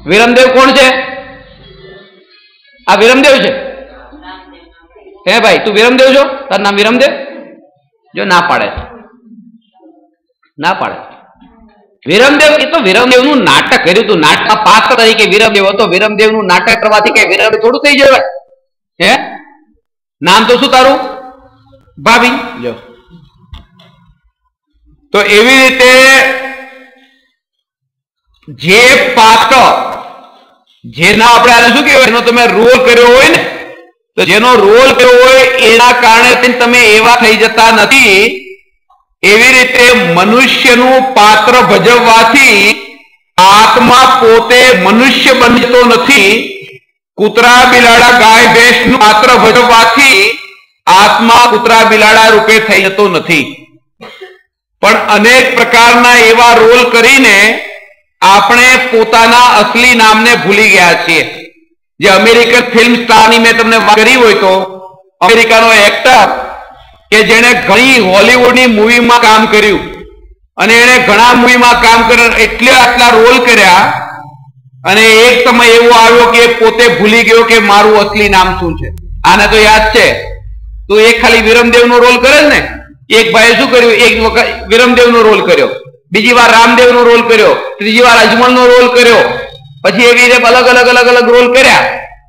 વિરમદેવ કોણ છે? આ વિરમદેવ છે? હે ભાઈ, તું વિરમદેવ છો? તારું નામ વિરમદેવ? જો ના પાડે ના પાડે વિરમદેવ. એ તો વિરમદેવ નું નાટક કર્યું હતું. નાટક પાત્ર તરીકે વિરમદેવ હતો. વિરમદેવ નું નાટક કરવાથી કઈ વિરમદેવ થોડું થઈ જાય? હે, નામ તો શું તારું? ભાભી. જો તો એવી રીતે જે પાત્ર જેના આપણે આને શું કહેવાય, એનો તમે રોલ કર્યો હોય ને, તો જેનો રોલ કર્યો હોય એના કારણે તમે એવા થઈ જતા નથી. એવી રીતે મનુષ્યનું પાત્ર ભજવવાથી આત્મા પોતે મનુષ્ય બનતો નથી. કૂતરા બિલાડા ગાય ભેંસ નું પાત્ર ભજવવાથી આત્મા કૂતરા બિલાડા રૂપે થઈ જતો નથી. પણ અનેક પ્રકારના એવા રોલ કરીને આપણે પોતાના અસલી નામને ભૂલી ગયા છીએ. જે અમેરિકન ફિલ્મ સ્ટારની મેં તમને વાત કરી હોય તો અમેરિકાનો એક્ટર કે જેણે ઘણી હોલીવુડની મૂવીમાં કામ કર્યું અને એને ઘણા મૂવીમાં કામ કર્યું, એટલે આટલા રોલ કર્યા, અને એક સમય એવો આવ્યો કે પોતે ભૂલી ગયો કે મારું અસલી નામ શું છે. આને તો યાદ છે. તો એક ખાલી વિરમદેવનો રોલ કરે ને. એક ભાઈએ શું કર્યું, એક વખત વિરમદેવનો રોલ કર્યો, બીજી વાર રામદેવનો રોલ કર્યો, ત્રીજી વાર અજમલનો રોલ કર્યો, પછી એવી રીતે અલગ અલગ અલગ અલગ રોલ કર્યા.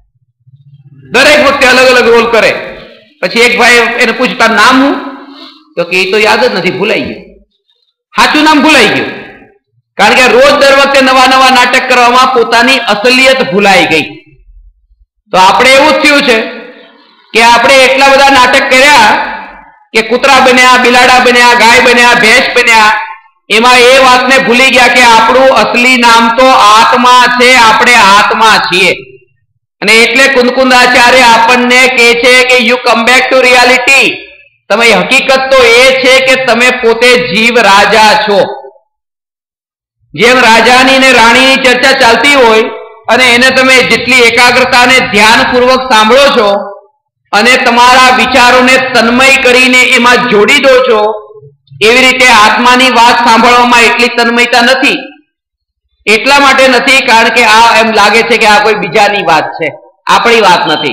દરેક વખતે અલગ અલગ રોલ કરે. પછી એક ભાઈ એને પૂછતા નામ હું, તો કે એ તો યાદ જ નથી, ભૂલાઈ ગયું. સાચું નામ ભૂલાઈ ગયું. કારણ કે રોજ દર વખતે નવા નવા નાટક કરવામાં પોતાની અસલિયત ભૂલાઈ ગઈ. તો આપણે એવું જ થયું છે કે આપણે એટલા બધા નાટક કર્યા કે કૂતરા બન્યા, બિલાડા બન્યા, ગાય બન્યા, ભેંસ બન્યા. એમાં એ વાતને ભૂલી ગયા કે આપણું અસલી નામ તો આત્મા છે. આપણે આત્મા છીએ. અને એટલે કુંદકુંદાચાર્ય આપણને કહે છે કે you come back to reality. તમે હકીકત તો એ છે કે તમે પોતે જીવ રાજા છો. જેમ રાજાની ને રાણીની ચર્ચા ચાલતી હોય અને એને તમે જેટલી એકાગ્રતા ને ધ્યાનપૂર્વક સાંભળો છો અને તમારા વિચારોને તન્મય કરીને એમાં જોડી દો છો, એવી રીતે આત્માની વાત સાંભળવામાં એટલી તન્મયતા નથી. એટલા માટે નથી કારણ કે આ એમ લાગે છે કે આ કોઈ બીજાની વાત છે, આપણી વાત નથી.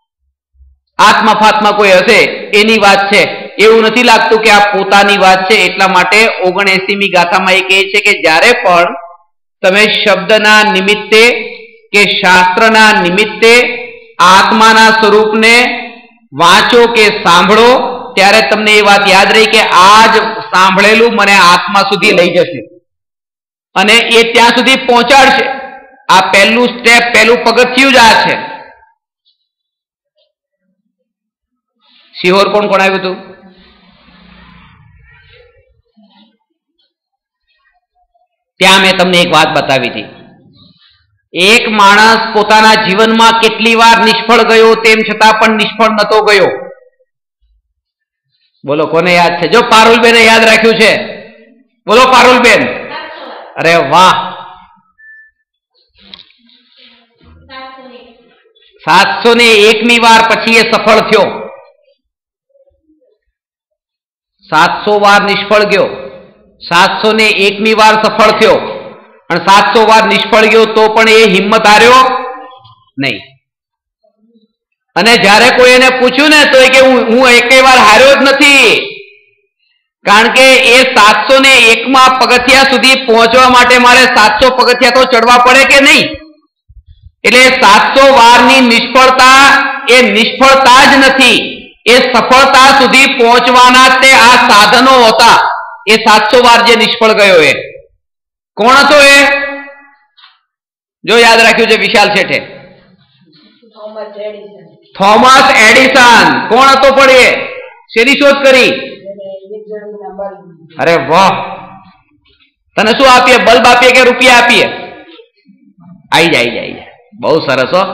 આત્મા ફાત્મા કોઈ હશે એની વાત છે, એવું નથી લાગતું કે આ પોતાની વાત છે. એટલા માટે ઓગણએસીમી ગાથામાં એ કહે છે કે જ્યારે પણ તમે શબ્દના નિમિત્તે કે શાસ્ત્રના નિમિત્તે આત્માના સ્વરૂપને વાંચો કે સાંભળો, ત્યારે તમને એ વાત યાદ રહી કે આ જ સાંભળેલું મને આત્મા સુધી લઈ જશે અને એ ત્યાં સુધી પહોંચાડશે. આ પહેલું સ્ટેપ, પહેલું પગથિયું જ આ છે. શિહોર કોણ કોણ આવ્યું હતું? ત્યાં મેં તમને એક વાત બતાવી હતી. એક માણસ પોતાના જીવનમાં કેટલી વાર નિષ્ફળ ગયો, તેમ છતાં પણ નિષ્ફળ નતો ગયો. બોલો કોને યાદ છે? જો પારુલબેને યાદ રાખ્યું છે, બોલો પારુલબેન. અરે વાહ, સાતસો ને એકમી વાર પછી એ સફળ થયો. સાતસો વાર નિષ્ફળ ગયો, સાતસો ને એકમી વાર સફળ થયો, અને સાતસો વાર નિષ્ફળ ગયો તો પણ એ હિંમત હાર્યો નહીં. અને જ્યારે કોઈ એને પૂછ્યું ને તો એ કે હું એકેય વાર હાર્યો જ નથી. કારણ કે એ સાતસો ને એકમાં પગથિયા સુધી પહોંચવા માટે મારે સાતસો પગથિયા તો ચડવા પડે કે નહીં. એટલે સાતસો વારની નિષ્ફળતા એ નિષ્ફળતા જ નથી, એ સફળતા સુધી પહોંચવાના તે આ સાધનો હતા. એ સાતસો વાર જે નિષ્ફળ ગયો એ કોણ હતો? એ જો યાદ રાખ્યું છે વિશાલ શેઠે, થોમસ એડિસન. કોણ હતો પણ એ? શેની શોધ કરી? અરે વાહ, તને શું આપીએ? બલ્બ આપીએ કે રૂપિયા આપીએ? આઈ જાય આઈ જાય, બહુ સરસ હો.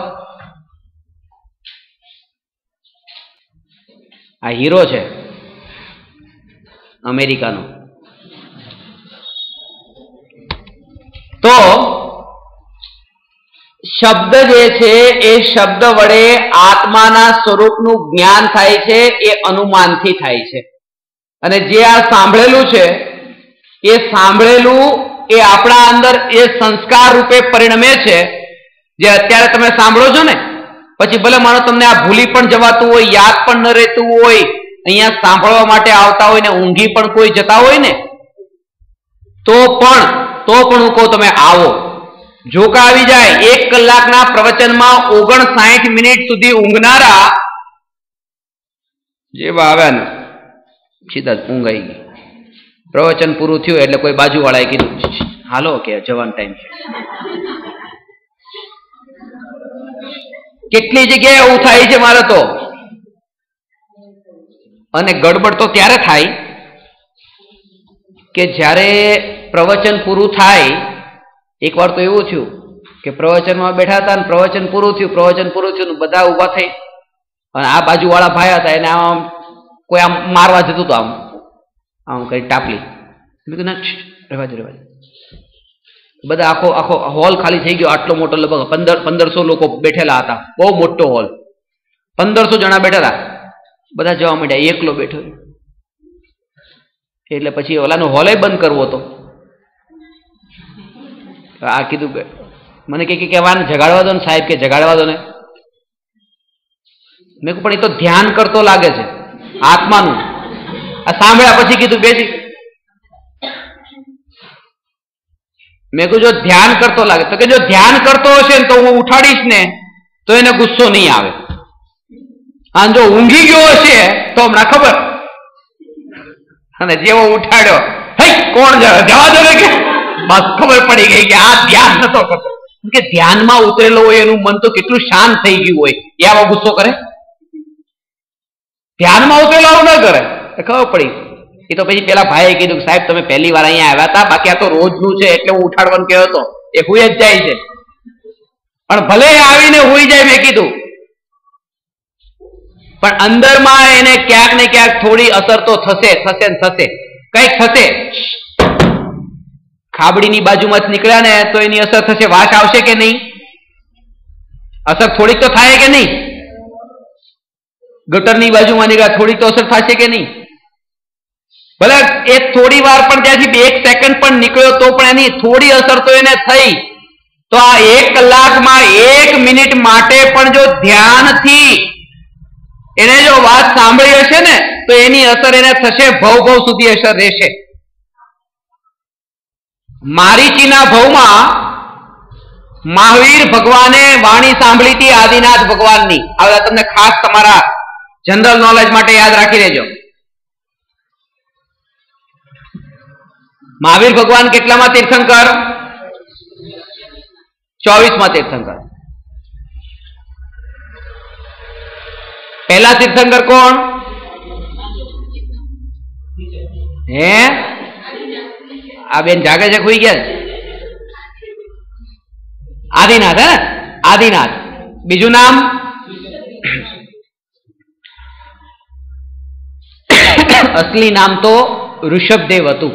આ હીરો છે અમેરિકાનો. તો શબ્દ જે છે એ શબ્દ વડે આત્માના સ્વરૂપનું જ્ઞાન થાય છે, એ અનુમાનથી થાય છે. અને જે આ સાંભળેલું છે એ સાંભળેલું એ આપણા અંદર એ સંસ્કાર રૂપે પરિણમે છે. જે અત્યારે તમે સાંભળો છો ને, પછી ભલે માનો તમને આ ભૂલી પણ જવાતું હોય, યાદ પણ ન રહેતું હોય, અહીંયા સાંભળવા માટે આવતા હોય ને ઊંઘી પણ કોઈ જતા હોય ને, તો પણ તો પણ હું કહું તમે આવો. જોકા આવી જાય. એક કલાકના પ્રવચનમાં ઓગણસાઠ મિનિટ સુધી ઊંઘનારા જેવા આવ્યા ને સીધા જ ઊંઘ આવી ગઈ. પ્રવચન પૂરું થયું એટલે કોઈ બાજુવાળાએ કીધું હાલો કે જવાનો ટાઈમ છે. કેટલી જગ્યાએ એવું થાય છે મારે તો. અને ગડબડ તો ત્યારે થાય કે જ્યારે પ્રવચન પૂરું થાય. એક વાર તો એવું થયું કે પ્રવચનમાં બેઠા હતા ને પ્રવચન પૂરું થયું પ્રવચન પૂરું થયું બધા ઉભા થઈ અને આ બાજુ વાળા ભાઈ હતા એને આમ કોઈ આમ મારવા જતું હતું, આમ આમ કઈ ટાપલી. રહેવા દે રહેવા દે. બધા આખો આખો હોલ ખાલી થઈ ગયો. આટલો મોટો લગભગ પંદર પંદરસો લોકો બેઠેલા હતા. બહુ મોટો હોલ, પંદરસો જણા બેઠેલા. બધા જવા માંડ્યા, એકલો બેઠો. એટલે પછી ઓલાનો હોલે બંધ કરવો હતો. આ કીધું કે મને કે કહેવાનું જગાડવા દો ને સાહેબ, કે જગાડવા દો ને. મેં કહ્યું પણ એ તો ધ્યાન કરતો લાગે છે આત્માનું. આ સાંભળ્યા પછી કીધું બેસી. મેં કહ્યું જો ધ્યાન કરતો લાગે તો કે જો ધ્યાન કરતો હશે ને તો હું ઉઠાડીશ ને તો એને ગુસ્સો નહીં આવે. હા, જો ઊંઘી ગયો હશે તો હમણાં ખબર. અને જેવો ઉઠાડ્યો, હઈ કોણ જવા દો ને, કે બસ ખબર પડી ગઈ કે આ ધ્યાન નતો કરતો. કે ધ્યાનમાં ઉતરેલો હોય એનું મન તો કેટલું શાંત થઈ ગયું હોય, એ આવો ગુસ્સો કરે? ધ્યાનમાં ઉતરેલો આવું ન કરે. ખબર પડી. એ તો પછી પેલા ભાઈએ કીધું કે સાહેબ તમે પહેલી વાર અહીંયા આવ્યા હતા, બાકી આ તો રોજનું છે એટલે હું ઉઠાડવાનું કહેતો હતો. એ હુઈ જ જાય છે, પણ ભલે આવીને હુઈ જાય. મેં કીધું પણ અંદરમાં એને ક્યાંક ને ક્યાંક થોડી અસર તો થશે થશે ને થશે. કઈક થશે. ખાબડીની બાજુમાં જ નીકળ્યા ને તો એની અસર થશે. વાસ આવશે કે નહીં? અસર થોડીક તો થાય કે નહીં? ગટરની બાજુમાં નીકળ્યા, થોડીક તો અસર થશે કે નહીં? ભલે એ થોડી વાર પણ ત્યાંથી એક સેકન્ડ પણ નીકળ્યો તો પણ એની થોડી અસર તો એને થઈ. તો આ એક કલાકમાં એક મિનિટ માટે પણ જો ધ્યાનથી એને જો વાત સાંભળી હશે ને તો એની અસર એને થશે, ભવ ભવ સુધી અસર રહેશે. મારીચીના ભવમાં મહાવીર ભગવાને વાણી સાંભળી હતી આદિનાથ ભગવાનની. આ તમને ખાસ તમારા જનરલ નોલેજ માટે યાદ રાખી લેજો. મહાવીર ભગવાન કેટલામાં તીર્થંકર? ચોવીસમાં તીર્થંકર. પહેલા તીર્થંકર કોણ? હે આ બેન જાગે છે, ખુઈ ગયા? આદિનાથ. હે આદિનાથ. બીજું નામ? અસલી નામ તો ઋષભદેવ હતું,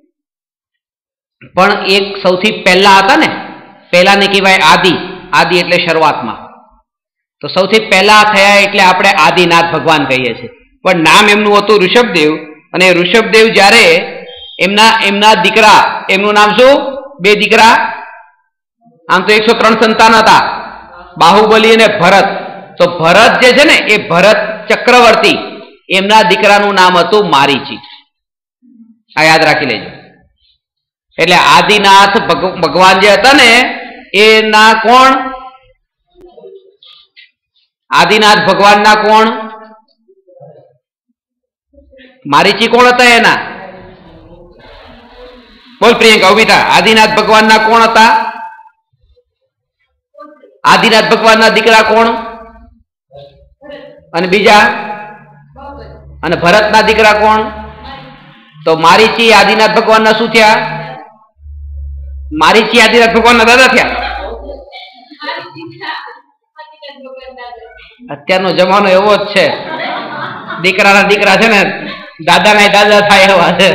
પણ એક સૌથી પહેલા હતા ને, પહેલા ને કહેવાય આદિ. આદિ એટલે શરૂઆતમાં. તો સૌથી પહેલા થયા એટલે આપણે આદિનાથ ભગવાન કહીએ છીએ. પણ નામ એમનું હતું ઋષભદેવ. અને ઋષભદેવ જ્યારે એમના એમના દીકરા, એમનું નામ શું? બે દીકરા. આમ તો એકસો ત્રણ સંતાન હતા, બાહુબલી અને ભરત. તો ભરત જે છે ને એ ભરત ચક્રવર્તી, એમના દીકરાનું નામ હતું મારીચી. આ યાદ રાખી લેજો. એટલે આદિનાથ ભગવાન જે હતા ને એના કોણ? આદિનાથ ભગવાનના કોણ? મારીચી કોણ હતા એના? બોલ પ્રિયંકા, ઉભી થા. આદિનાથ ભગવાનના કોણ હતા? આદિનાથ ભગવાનના દીકરા કોણ? અને બીજા? અને ભરતના દીકરા કોણ? તો મારીચી આદિનાથ ભગવાનના શું થયા? મારીચી આદિનાથ ભગવાનના દાદા થયા. અત્યારનો જમાનો એવો જ છે, દીકરાના દીકરા છે ને દાદાના દાદા થાય એવા છે.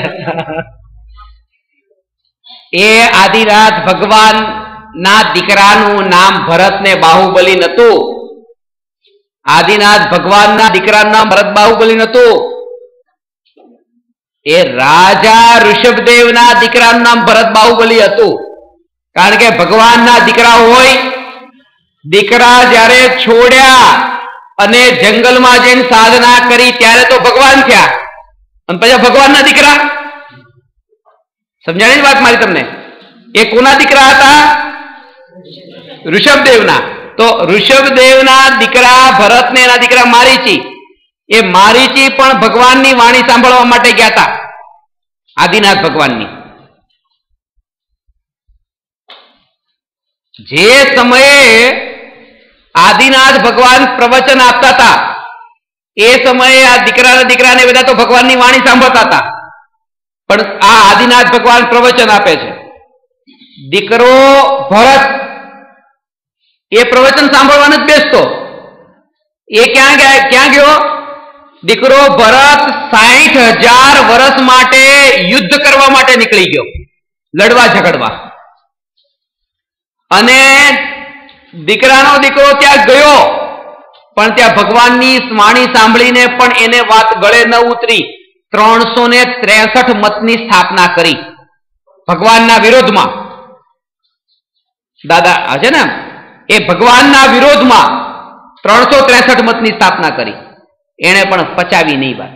એ આદિનાથ ભગવાન ના દીકરાનું નામ ભરત ને બાહુબલી નતું. આદિનાથ ભગવાન ના દીકરાનું નામ ભરત બાહુબલી નતું. એ રાજા ઋષભદેવના દીકરાનું નામ ભરત બાહુબલી હતું. કારણ કે ભગવાનના દીકરા હોય, દીકરા જ્યારે છોડ્યા અને જંગલમાં જઈને સાધના કરી ત્યારે તો ભગવાન થયા, અને પછી ભગવાનના દીકરા. સમજાણી વાત મારી તમને? એ કોના દીકરા હતા? ઋષભદેવના. તો ઋષભદેવના દીકરા ભરત ને એના દીકરા મારીચી, એ મારીચી પણ ભગવાનની વાણી સાંભળવા માટે ગયા હતા, આદિનાથ ભગવાનની. જે સમયે આદિનાથ ભગવાન પ્રવચન આપતા હતા એ સમયે આ દીકરાના દીકરાને બધા તો ભગવાનની વાણી સાંભળતા હતા, પણ આ આદિનાથ ભગવાન પ્રવચન આપે છે. દીકરો ભરત એ પ્રવચન સાંભળવા નથી બેસતો. એ ક્યાં ગયા ક્યાં ગયો? દીકરો ભરત સાઠ હજાર વર્ષ માટે યુદ્ધ કરવા માટે નીકળી ગયો, લડવા ઝઘડવા. અને દીકરાનો દીકરો ત્યાં ગયો, પણ ત્યાં ભગવાનની વાણી સાંભળીને પણ એને વાત ગળે ન ઉતરી. ત્રણસો ને ત્રેસઠ મતની સ્થાપના કરી ભગવાનના વિરોધમાં. દાદા છે ને, એ ભગવાનના વિરોધમાં ત્રણસો ત્રેસઠ મતની સ્થાપના કરી. એને પણ પચાવી નહીં વાત.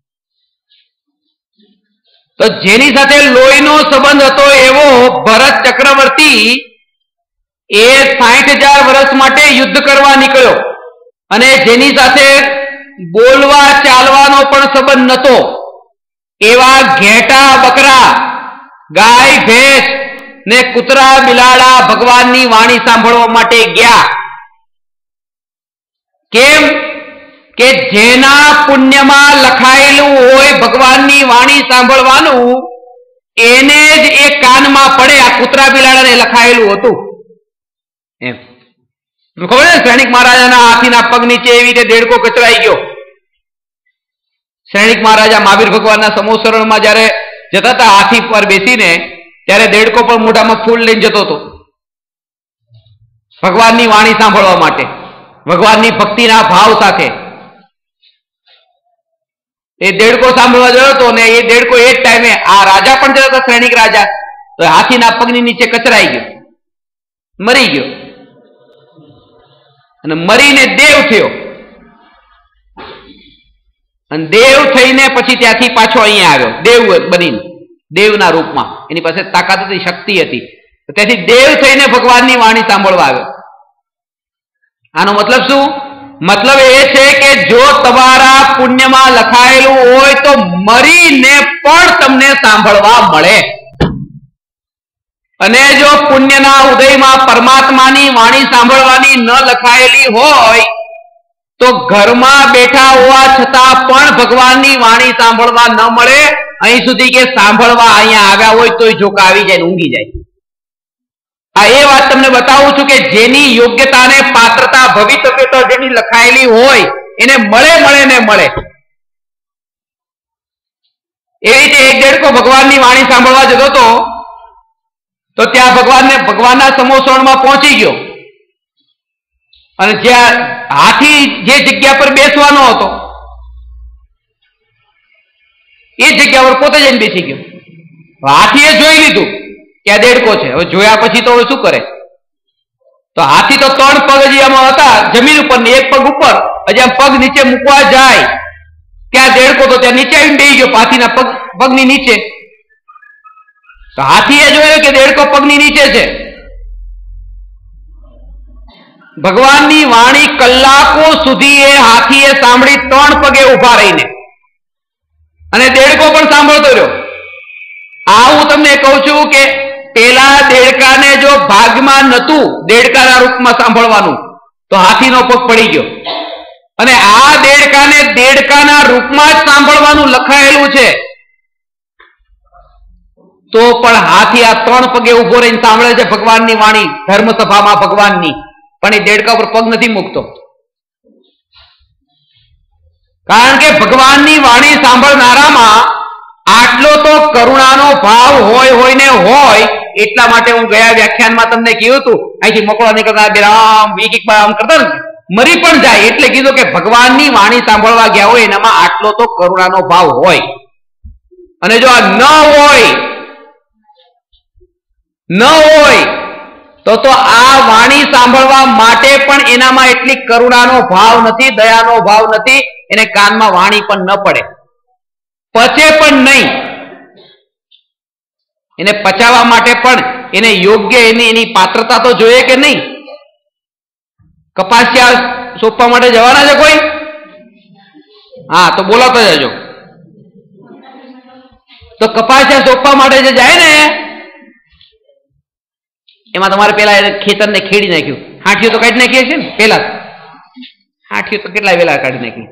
તો જેની સાથે લોહીનો સંબંધ હતો એવો ભરત ચક્રવર્તી એ સાઠ હજાર વર્ષ માટે યુદ્ધ કરવા નીકળ્યો, અને જેની સાથે બોલવા ચાલવાનો પણ સંબંધ નતો, એવા ઘેટા બકરા, ગાય ભેંસ ને કૂતરા બિલાડા ભગવાનની વાણી સાંભળવા માટે ગયા. કેમ કે જેના પુણ્યમાં લખાયેલું હોય ભગવાનની વાણી સાંભળવાનું, એને જ એ કાનમાં પડે. આ કૂતરા બિલાડાને લખાયેલું હતું એમ. ખબર છે, સૈનિક મહારાજાના હાથીના પગ નીચે એવી રીતે દેડકો કચરાઈ ગયો. સૈનિક મહારાજા મહાવીર ભગવાનના સમોસરણમાં જયારે જતા હતા હાથી પર બેસીને, ત્યારે દેડકો પણ મોઢામાં ફૂલ લઈને જતો હતો ભગવાનની વાણી સાંભળવા માટે, ભગવાનની ભક્તિના ભાવ સાથે. એ દેડકો સાંભળવા ગયો હતો, ને એ દેડકો એ જ ટાઈમે આ રાજા પણ જતા હતા, સૈનિક રાજા, તો હાથીના પગની નીચે કચરાઈ ગયો, મરી ગયો. અને મરીને દેવ થયો, અને દેવ થઈને પછી ત્યાંથી પાછો અહીંયા આવ્યો, દેવ બનીને, દેવના રૂપમાં. એની પાસે તાકાત હતી, શક્તિ હતી. ત્યાંથી દેવ થઈને ભગવાનની વાણી સાંભળવા આવ્યો. આનો મતલબ શું? મતલબ એ છે કે જો તમારા પુણ્યમાં લખાયેલું હોય તો મરીને પણ તમને સાંભળવા મળે. અને જો પુણ્યના ઉદયમાં પરમાત્માની વાણી સાંભળવાની ન લખાયેલી હોય તો ઘરમાં બેઠા હોવા છતાં પણ ભગવાનની વાણી સાંભળવા ન મળે. અહીં સુધી કે સાંભળવા અહીંયા આવ્યા હોય તોય જોકા આવી જાય, ઊંઘી જાય. આ એ વાત તમને બતાવું છું કે જેની યોગ્યતાને પાત્રતા ભવિતવ્યતા જેની લખાયેલી હોય એને મળે મળે ને મળે. એ રીતે એક દેડકો ભગવાનની વાણી સાંભળવા જતો હતો, તો ત્યાં ભગવાનને ભગવાનના સમોસણમાં પહોંચી ગયો, અને જ્યાં હાથી જે જગ્યા પર બેસવાનો હતો એ જગ્યા પર પોતે જઈને બેસી ગયો. હાથીએ જોઈ લીધું કે આ દેડકો છે. હવે જોયા પછી તો હવે શું કરે? તો હાથી તો ત્રણ પગ હજી આમાં હતા જમીન ઉપર, ને એક પગ ઉપર. હજી આમ પગ નીચે મૂકવા જાય ત્યાં દેડકો તો ત્યાં નીચે આવીને બેસી ગયો, હાથીના પગ પગની નીચે. તો હાથીએ જોયું કે દેડકો પગની નીચે છે. ભગવાનની વાણી કલાકો સુધી એ હાથીએ સાંભળી, ત્રણ પગે ઉભા રહીને, અને દેડકો પણ સાંભળતો રહ્યો. આ હું તમને કહું છું કે પેલા દેડકાને જો ભાગમાં નતું દેડકાના રૂપમાં સાંભળવાનું તો હાથીનો પગ પડી ગયો, અને આ દેડકાને દેડકાના રૂપમાં જ સાંભળવાનું લખાયેલું છે, તો પણ હાથી આ ત્રણ પગે ઉભો રહીને સાંભળે છે ભગવાનની વાણી ધર્મસભામાં ભગવાનની, પણ એ દેડકા પર પગ નથી મૂકતો. કારણ કે ભગવાનની વાણી સાંભળનારામાં આટલો તો કરુણાનો ભાવ હોય હોય ને હોય. એટલા માટે હું ગયા વ્યાખ્યાનમાં તમને કીધું હતું, અહીંથી મકોડા નીકળતા બેરામ વીક એક આમ કરતા ને મરી પણ જાય, એટલે કીધું કે ભગવાનની વાણી સાંભળવા ગયા હોય એનામાં આટલો તો કરુણાનો ભાવ હોય. અને જો આ ન હોય ન હોય તો તો આ વાણી સાંભળવા માટે પણ એનામાં એટલી કરુણાનો ભાવ નથી, દયાનો ભાવ નથી, એને કાનમાં વાણી પણ ન પડે, પચે પણ નહીં. એને પચાવવા માટે પણ એને યોગ્ય એની એની પાત્રતા તો જોઈએ કે નહીં? કપાસિયા સોંપવા માટે જવાના છે કોઈ? હા, તો બોલાતો જજો. તો કપાસિયા સોંપવા માટે જે જાય ને એમાં તમારે પેલા ખેતરને ખેડી નાખ્યું, હાંઠીઓ તો કાઢી નાખીએ છે ને પેલા, હાંઠીઓ તો કેટલા વેલા કાઢી નાખી,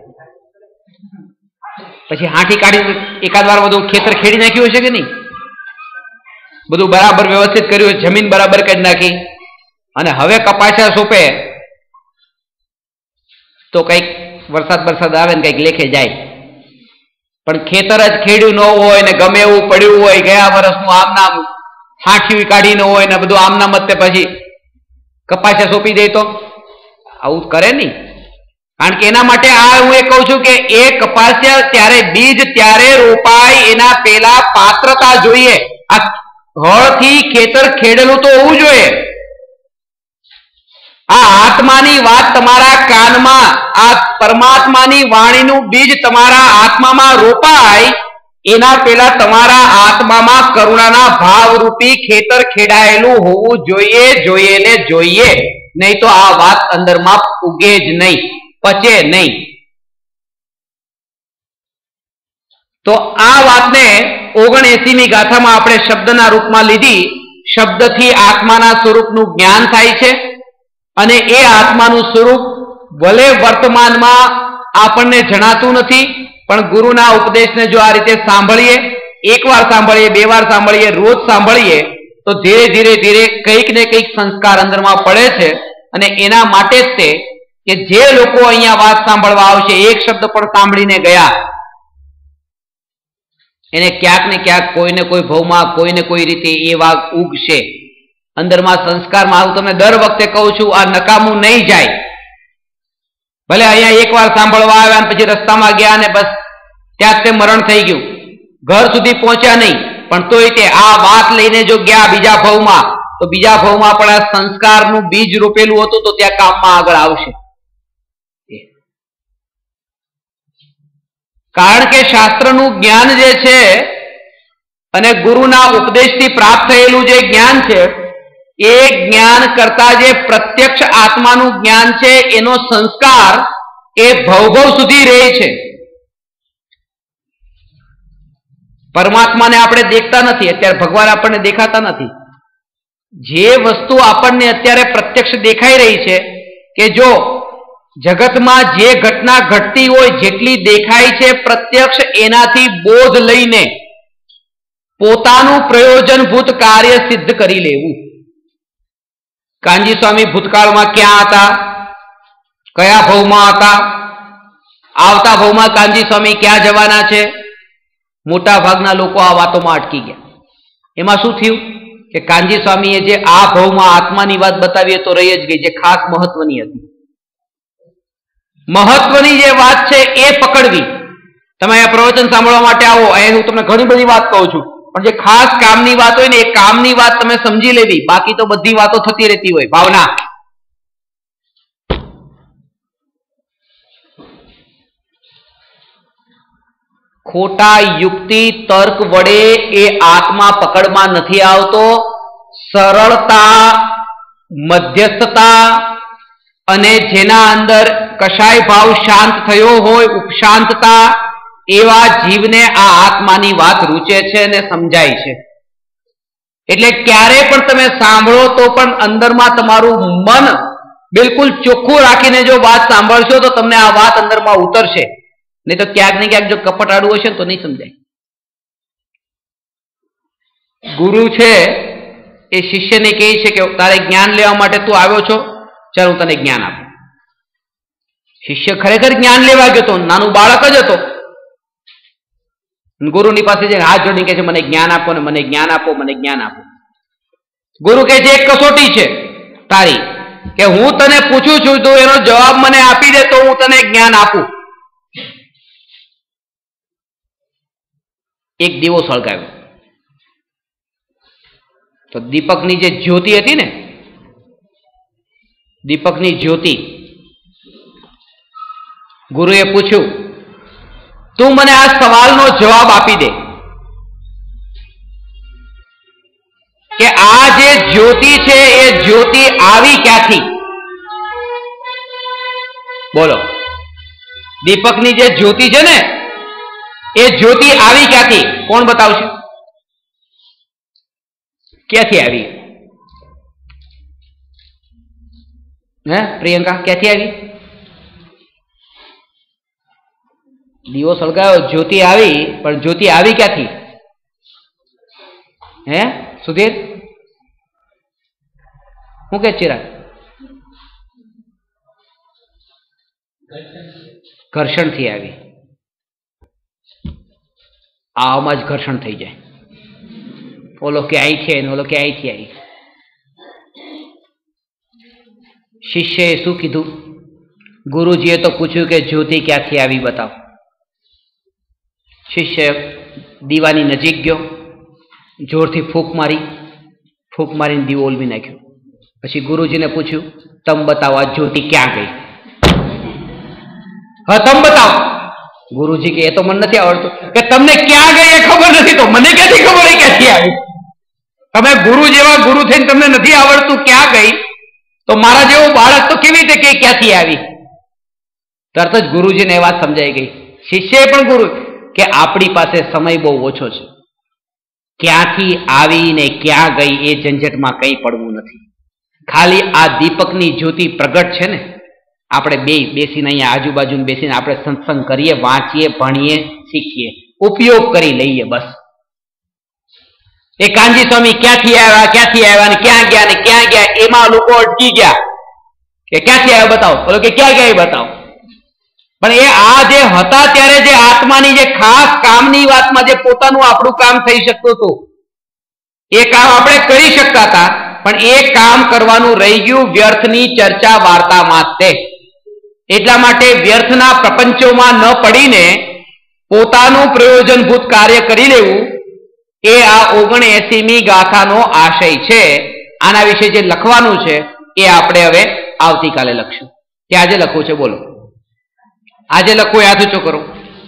પછી હાંઠી કાઢી એકાદ વાર બધું ખેતર ખેડી નાખ્યું હશે કે નહીં? બધું બરાબર વ્યવસ્થિત કર્યું, જમીન બરાબર કાઢી નાખી, અને હવે કપાસિયા સોંપે તો કઈક વરસાદ વરસાદ આવે ને કઈક લેખે જાય. પણ ખેતર જ ખેડ્યું ન હોય ને ગમે એવું પડ્યું હોય, ગયા વર્ષનું આમ નામ હાંઠી કાઢી ન હોય ને બધું આમના મતે પછી કપાસિયા સોંપી દે તો આવું કરે નહીં. કારણ કે એના માટે આ હું એ કહું છું કે એ કપાસિયા ત્યારે બીજ ત્યારે રોપાય એના પેલા પાત્રતા જોઈએ. આ હળથી ખેતર ખેડેલું તો હોવું જોઈએ. આ આત્માની વાત તમારા કાનમાં, આ પરમાત્માની વાણીનું બીજ તમારા આત્મામાં રોપાય એના પેલા તમારા આત્મામાં કરુણાના ભાવરૂપી ખેતર ખેડાયેલું હોવું જોઈએ, જોઈએ ને જોઈએ. નહીં તો આ વાત અંદરમાં ઉગે જ નહીં, પચે નહીં. તો આ વાતને ઓગણએસીમી ગાથામાં આપણે શબ્દના રૂપમાં લીધી. શબ્દથી આત્માના સ્વરૂપનું જ્ઞાન થાય છે, અને એ આત્માનું સ્વરૂપ ભલે વર્તમાનમાં આપણને જણાતું નથી, પણ ગુરુના ઉપદેશને જો આ રીતે સાંભળીએ, એક વાર સાંભળીએ, બે વાર સાંભળીએ, રોજ સાંભળીએ, તો ધીરે ધીરે ધીરે કંઈક ને કંઈક સંસ્કાર અંદરમાં પડે છે. અને એના માટે જ તે કે જે લોકો અહીંયા વાત સાંભળવા આવશે, એક શબ્દ પણ સાંભળીને ગયા, એને ક્યાંક ને ક્યાંક કોઈને કોઈ ભાવમાં કોઈને કોઈ રીતે એ વાત ઉગશે અંદરમાં, સંસ્કારમાં. હું તમને દર વખતે કહું છું, આ નકામું નહીં જાય. ભલે અહીંયા એક વાર સાંભળવા આવ્યા પછી રસ્તામાં ગયા અને બસ ત્યાં તે મરણ થઈ ગયું, ઘર સુધી પહોંચ્યા નહીં, પણ તોય તે આ વાત લઈને જો ગયા બીજા ભાવમાં, તો બીજા ભાવમાં પણ આ સંસ્કારનું બીજ રોપેલું હતું તો ત્યાં કામમાં આગળ આવશે. કારણ કે શાસ્ત્રનું જ્ઞાન જે છે અને ગુરુના ઉપદેશથી પ્રાપ્ત થયેલું જે જ્ઞાન છે, એ જ્ઞાન કરતા જે પ્રત્યક્ષ આત્માનું જ્ઞાન છે એનો સંસ્કાર એ ભવભવ સુધી રહે છે. પરમાત્માને આપણે દેખતા નથી, અત્યારે ભગવાન આપણને દેખાતા નથી. જે વસ્તુ આપણને અત્યારે પ્રત્યક્ષ દેખાઈ રહી છે, કે જો જગતમાં જે ઘટના ઘટતી હોય, જેટલી દેખાય છે પ્રત્યક્ષ, એનાથી બોધ લઈને પોતાનું પ્રયોજનભૂત કાર્ય સિદ્ધ કરી લેવું. કાનજી સ્વામી ભૂતકાળમાં ક્યાં હતા, કયા ભાવમાં હતા, આવતા ભાવમાં કાનજી સ્વામી ક્યાં જવાના છે, મોટા ભાગના લોકો આ વાતોમાં અટકી ગયા. એમાં શું થયું કે કાનજી સ્વામીએ જે આ ભાવમાં આત્માની વાત બતાવી તો રહી જ ગઈ, જે ખાસ મહત્વની હતી. મહત્વની જે વાત છે એ પકડવી. તમે આ પ્રવચન સાંભળવા માટે આવો, અહીંયા હું તમને ઘણી બધી વાત કહું છું, પણ જે ખાસ કામની વાત હોય ને એ કામની વાત તમે સમજી લેવી. બાકી તો બધી વાતો થતી રહેતી હોય ભાવના. ખોટા યુક્તિ તર્ક વડે એ આત્મા પકડમાં નથી આવતો. સરળતા, મધ્યસ્થતા અને જેના અંદર કશાય ભાવ શાંત થયો હોય, ઉપશાંતતા, એવા જીવને આ આત્માની વાત રૂચે છે અને સમજાય છે. એટલે ક્યારે પણ તમે સાંભળો તો પણ અંદરમાં તમારું મન બિલકુલ ચોખ્ખું રાખીને જો વાત સાંભળશો તો તમને આ વાત અંદરમાં ઉતરશે. નહીં તો ક્યાંક ને ક્યાંક જો કપટ આડું હશે તો નહીં સમજાય. ગુરુ છે એ શિષ્યને કહે છે કે તારે જ્ઞાન લેવા માટે તું આવ્યો છો, ચાલ હું તને જ્ઞાન આપું. શિષ્ય ખરેખર જ્ઞાન લેવા ગયો હતો, નાનું બાળક જ હતો. ગુરુની પાસે જઈને હાથ જોડીને કહે છે મને જ્ઞાન આપો ને મને જ્ઞાન આપો, મને જ્ઞાન આપો. ગુરુ કહે છે એક કસોટી છે તારી, કે હું તને પૂછું છું, તું એનો જવાબ મને આપી દે તો હું તને જ્ઞાન આપું. એક દીવો સળગાવ્યો. તો દીપકની જે જ્યોતિ હતી ને, દીપકની જ્યોતિ, ગુરુએ પૂછ્યું, તું મને આ સવાલનો જવાબ આપી દે કે આ જે જ્યોતિ છે એ જ્યોતિ આવી ક્યાંથી? બોલો, દીપકની જે જ્યોતિ છે ને એ જ્યોતિ આવી ક્યાંથી? કોણ બતાવશે? ક્યાંથી આવી? હે પ્રિયંકા, ક્યાંથી આવી? દીવો સળગાયો, જ્યોતિ આવી, પણ જ્યોતિ આવી ક્યાંથી? હે સુધીર, હું કે ચિરાગ? ઘર્ષણથી આવી. આવામાં જ ઘર્ષણ થઈ જાય. ઓલો કે અહીંથી આવી, ઓલો કે અહીંથી આવી. શિષ્યએ શું કીધું? ગુરુજીએ તો પૂછ્યું કે જ્યોતિ ક્યાંથી આવી બતાવ. શિષ્ય દીવાની નજીક ગયો, જોરથી ફૂંક મારી, ફૂંક મારીને દીવો ઓલવી નાખ્યો. પછી ગુરુજીને પૂછ્યું, તમ બતાવો આ જ્યોતિ ક્યાં ગઈ? હા તમ બતાવો. ગુરુજી કે એ તો મને નથી આવડતું. કે તમને ક્યાં ગઈ એ ખબર નથી તો મને ક્યાંથી ખબર એ ક્યાંથી આવી? તમે ગુરુ જેવા ગુરુ થઈને તમને નથી આવડતું ક્યાં ગઈ, તો મારા જેવું બાળક તો કેવી રીતે કે ક્યાંથી આવી? તરત જ ગુરુજીને એ વાત સમજાઈ ગઈ. શિષ્યએ પણ ગુરુ કે આપણી પાસે સમય બહુ ઓછો છે, ક્યાંથી આવી ને ક્યાં ગઈ એ ઝંઝટમાં કંઈ પડવું નથી. ખાલી આ દીપકની જ્યોતિ પ્રગટ છે ને, આપણે બે બેસીને અહીંયા આજુબાજુ બેસીને આપણે સત્સંગ કરીએ, વાંચીએ, ભણીએ, શીખીએ, ઉપયોગ કરી લઈએ બસ. એ કાનજી સ્વામી ક્યાંથી આવ્યા, ક્યાંથી આવ્યા, ને ક્યાં ગયા, ને ક્યાં ગયા, એમાં લોકો અટકી ગયા કે ક્યાંથી આવ્યા બતાવો, બોલો કે ક્યાં ગયા એ બતાવો. પણ એ આ જે હતા ત્યારે જે આત્માની જે ખાસ કામની વાતમાં જે પોતાનું આપણું કામ થઈ શકતું હતું, એ કામ આપણે કરી શકતા હતા, પણ એ કામ કરવાનું રહી ગયું વ્યર્થની ચર્ચા વાર્તા માટે. એટલા માટે વ્યર્થના પ્રપંચોમાં ન પડીને પોતાનું પ્રયોજનભૂત કાર્ય કરી લેવું એ આ ઓગણએસીમી ગાથાનો આશય છે. આના વિશે જે લખવાનું છે એ આપણે હવે આવતીકાલે લખશું. કે આજે લખવું છે? બોલો, આજે લખવું? યાદ ઊંચો કરો.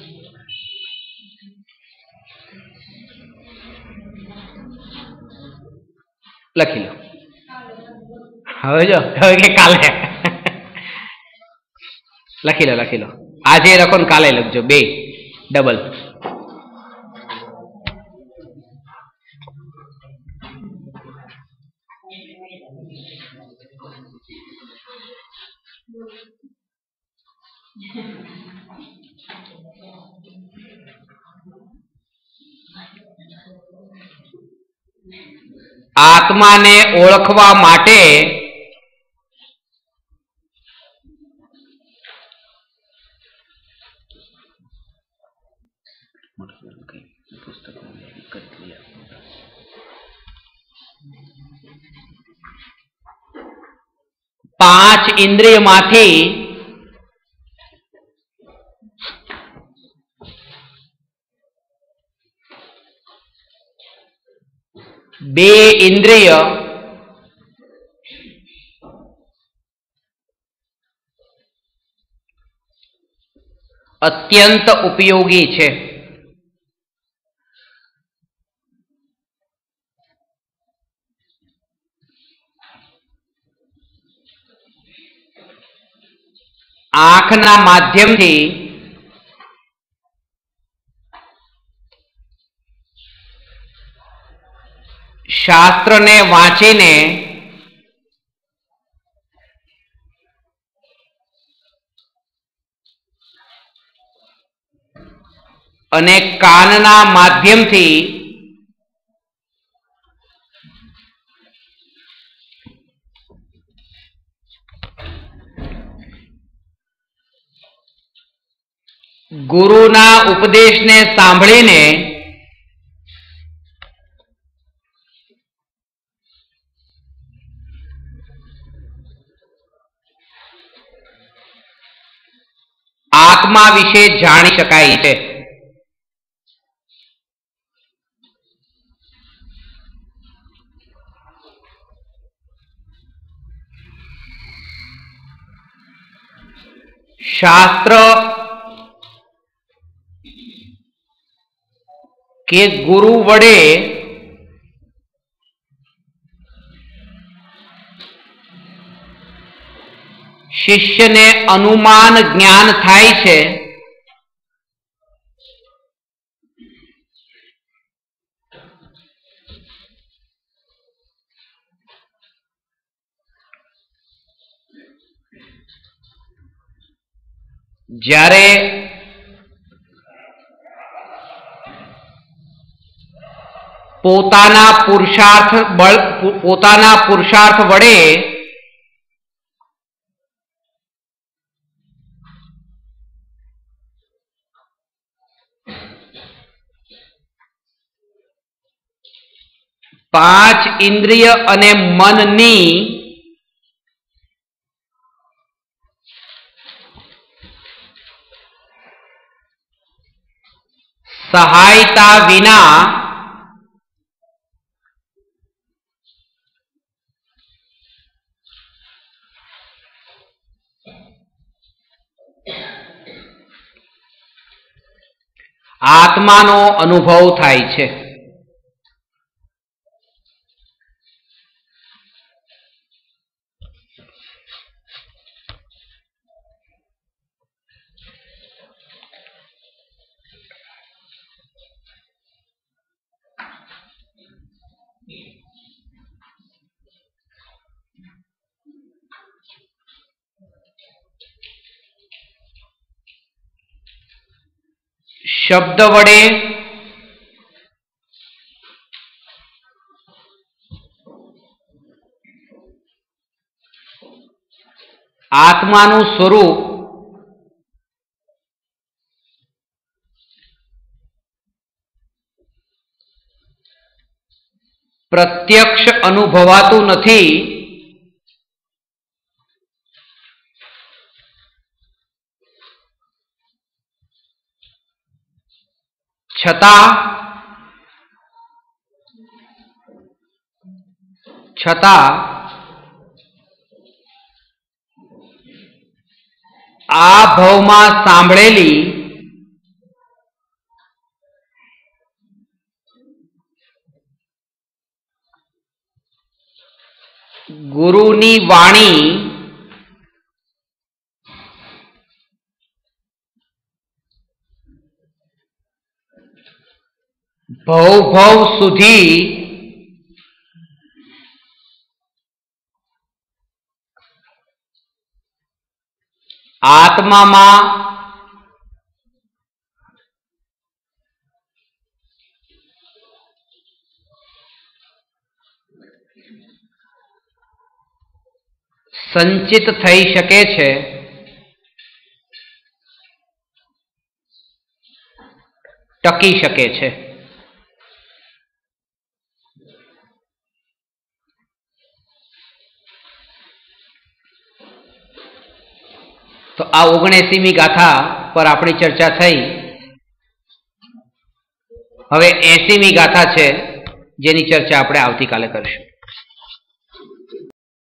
લખી લો. હવે જો હવે કે કાલે લખી લો, લખી લો. આજે લખો ને કાલે લખજો, બે ડબલ. આત્માને ઓળખવા માટે પાંચ ઇન્દ્રિયમાંથી બે ઇન્દ્રિય અત્યંત ઉપયોગી છે. આંખના માધ્યમથી શાસ્ત્રને વાંચીને અને કાનના માધ્યમથી ગુરુના ઉપદેશને સાંભળીને આત્મા વિશે જાણી શકાય છે. શાસ્ત્ર કે ગુરુ વડે શિષ્યને અનુમાન જ્ઞાન થાય છે જ્યારે પોતાના પુરુષાર્થ બળ પોતાના પુરુષાર્થ વડે પાંચ ઇન્દ્રિય અને મનની સહાયતા વિના આત્માનો અનુભવ થાય છે. શબ્દ વડે આત્માનું સ્વરૂપ પ્રત્યક્ષ અનુભવાતું નથી, છતાં છતાં આ ભવમાં સાંભળેલી ગુરુની વાણી ભવ ભવ સુધી આત્મામાં સંચિત થઈ શકે છે, ટકી શકે છે. તો આ ઓગણએસીમી ગાથા પર આપણી ચર્ચા થઈ. હવે એસીમી ગાથા છે જેની ચર્ચા આપણે આવતીકાલે કરીશું.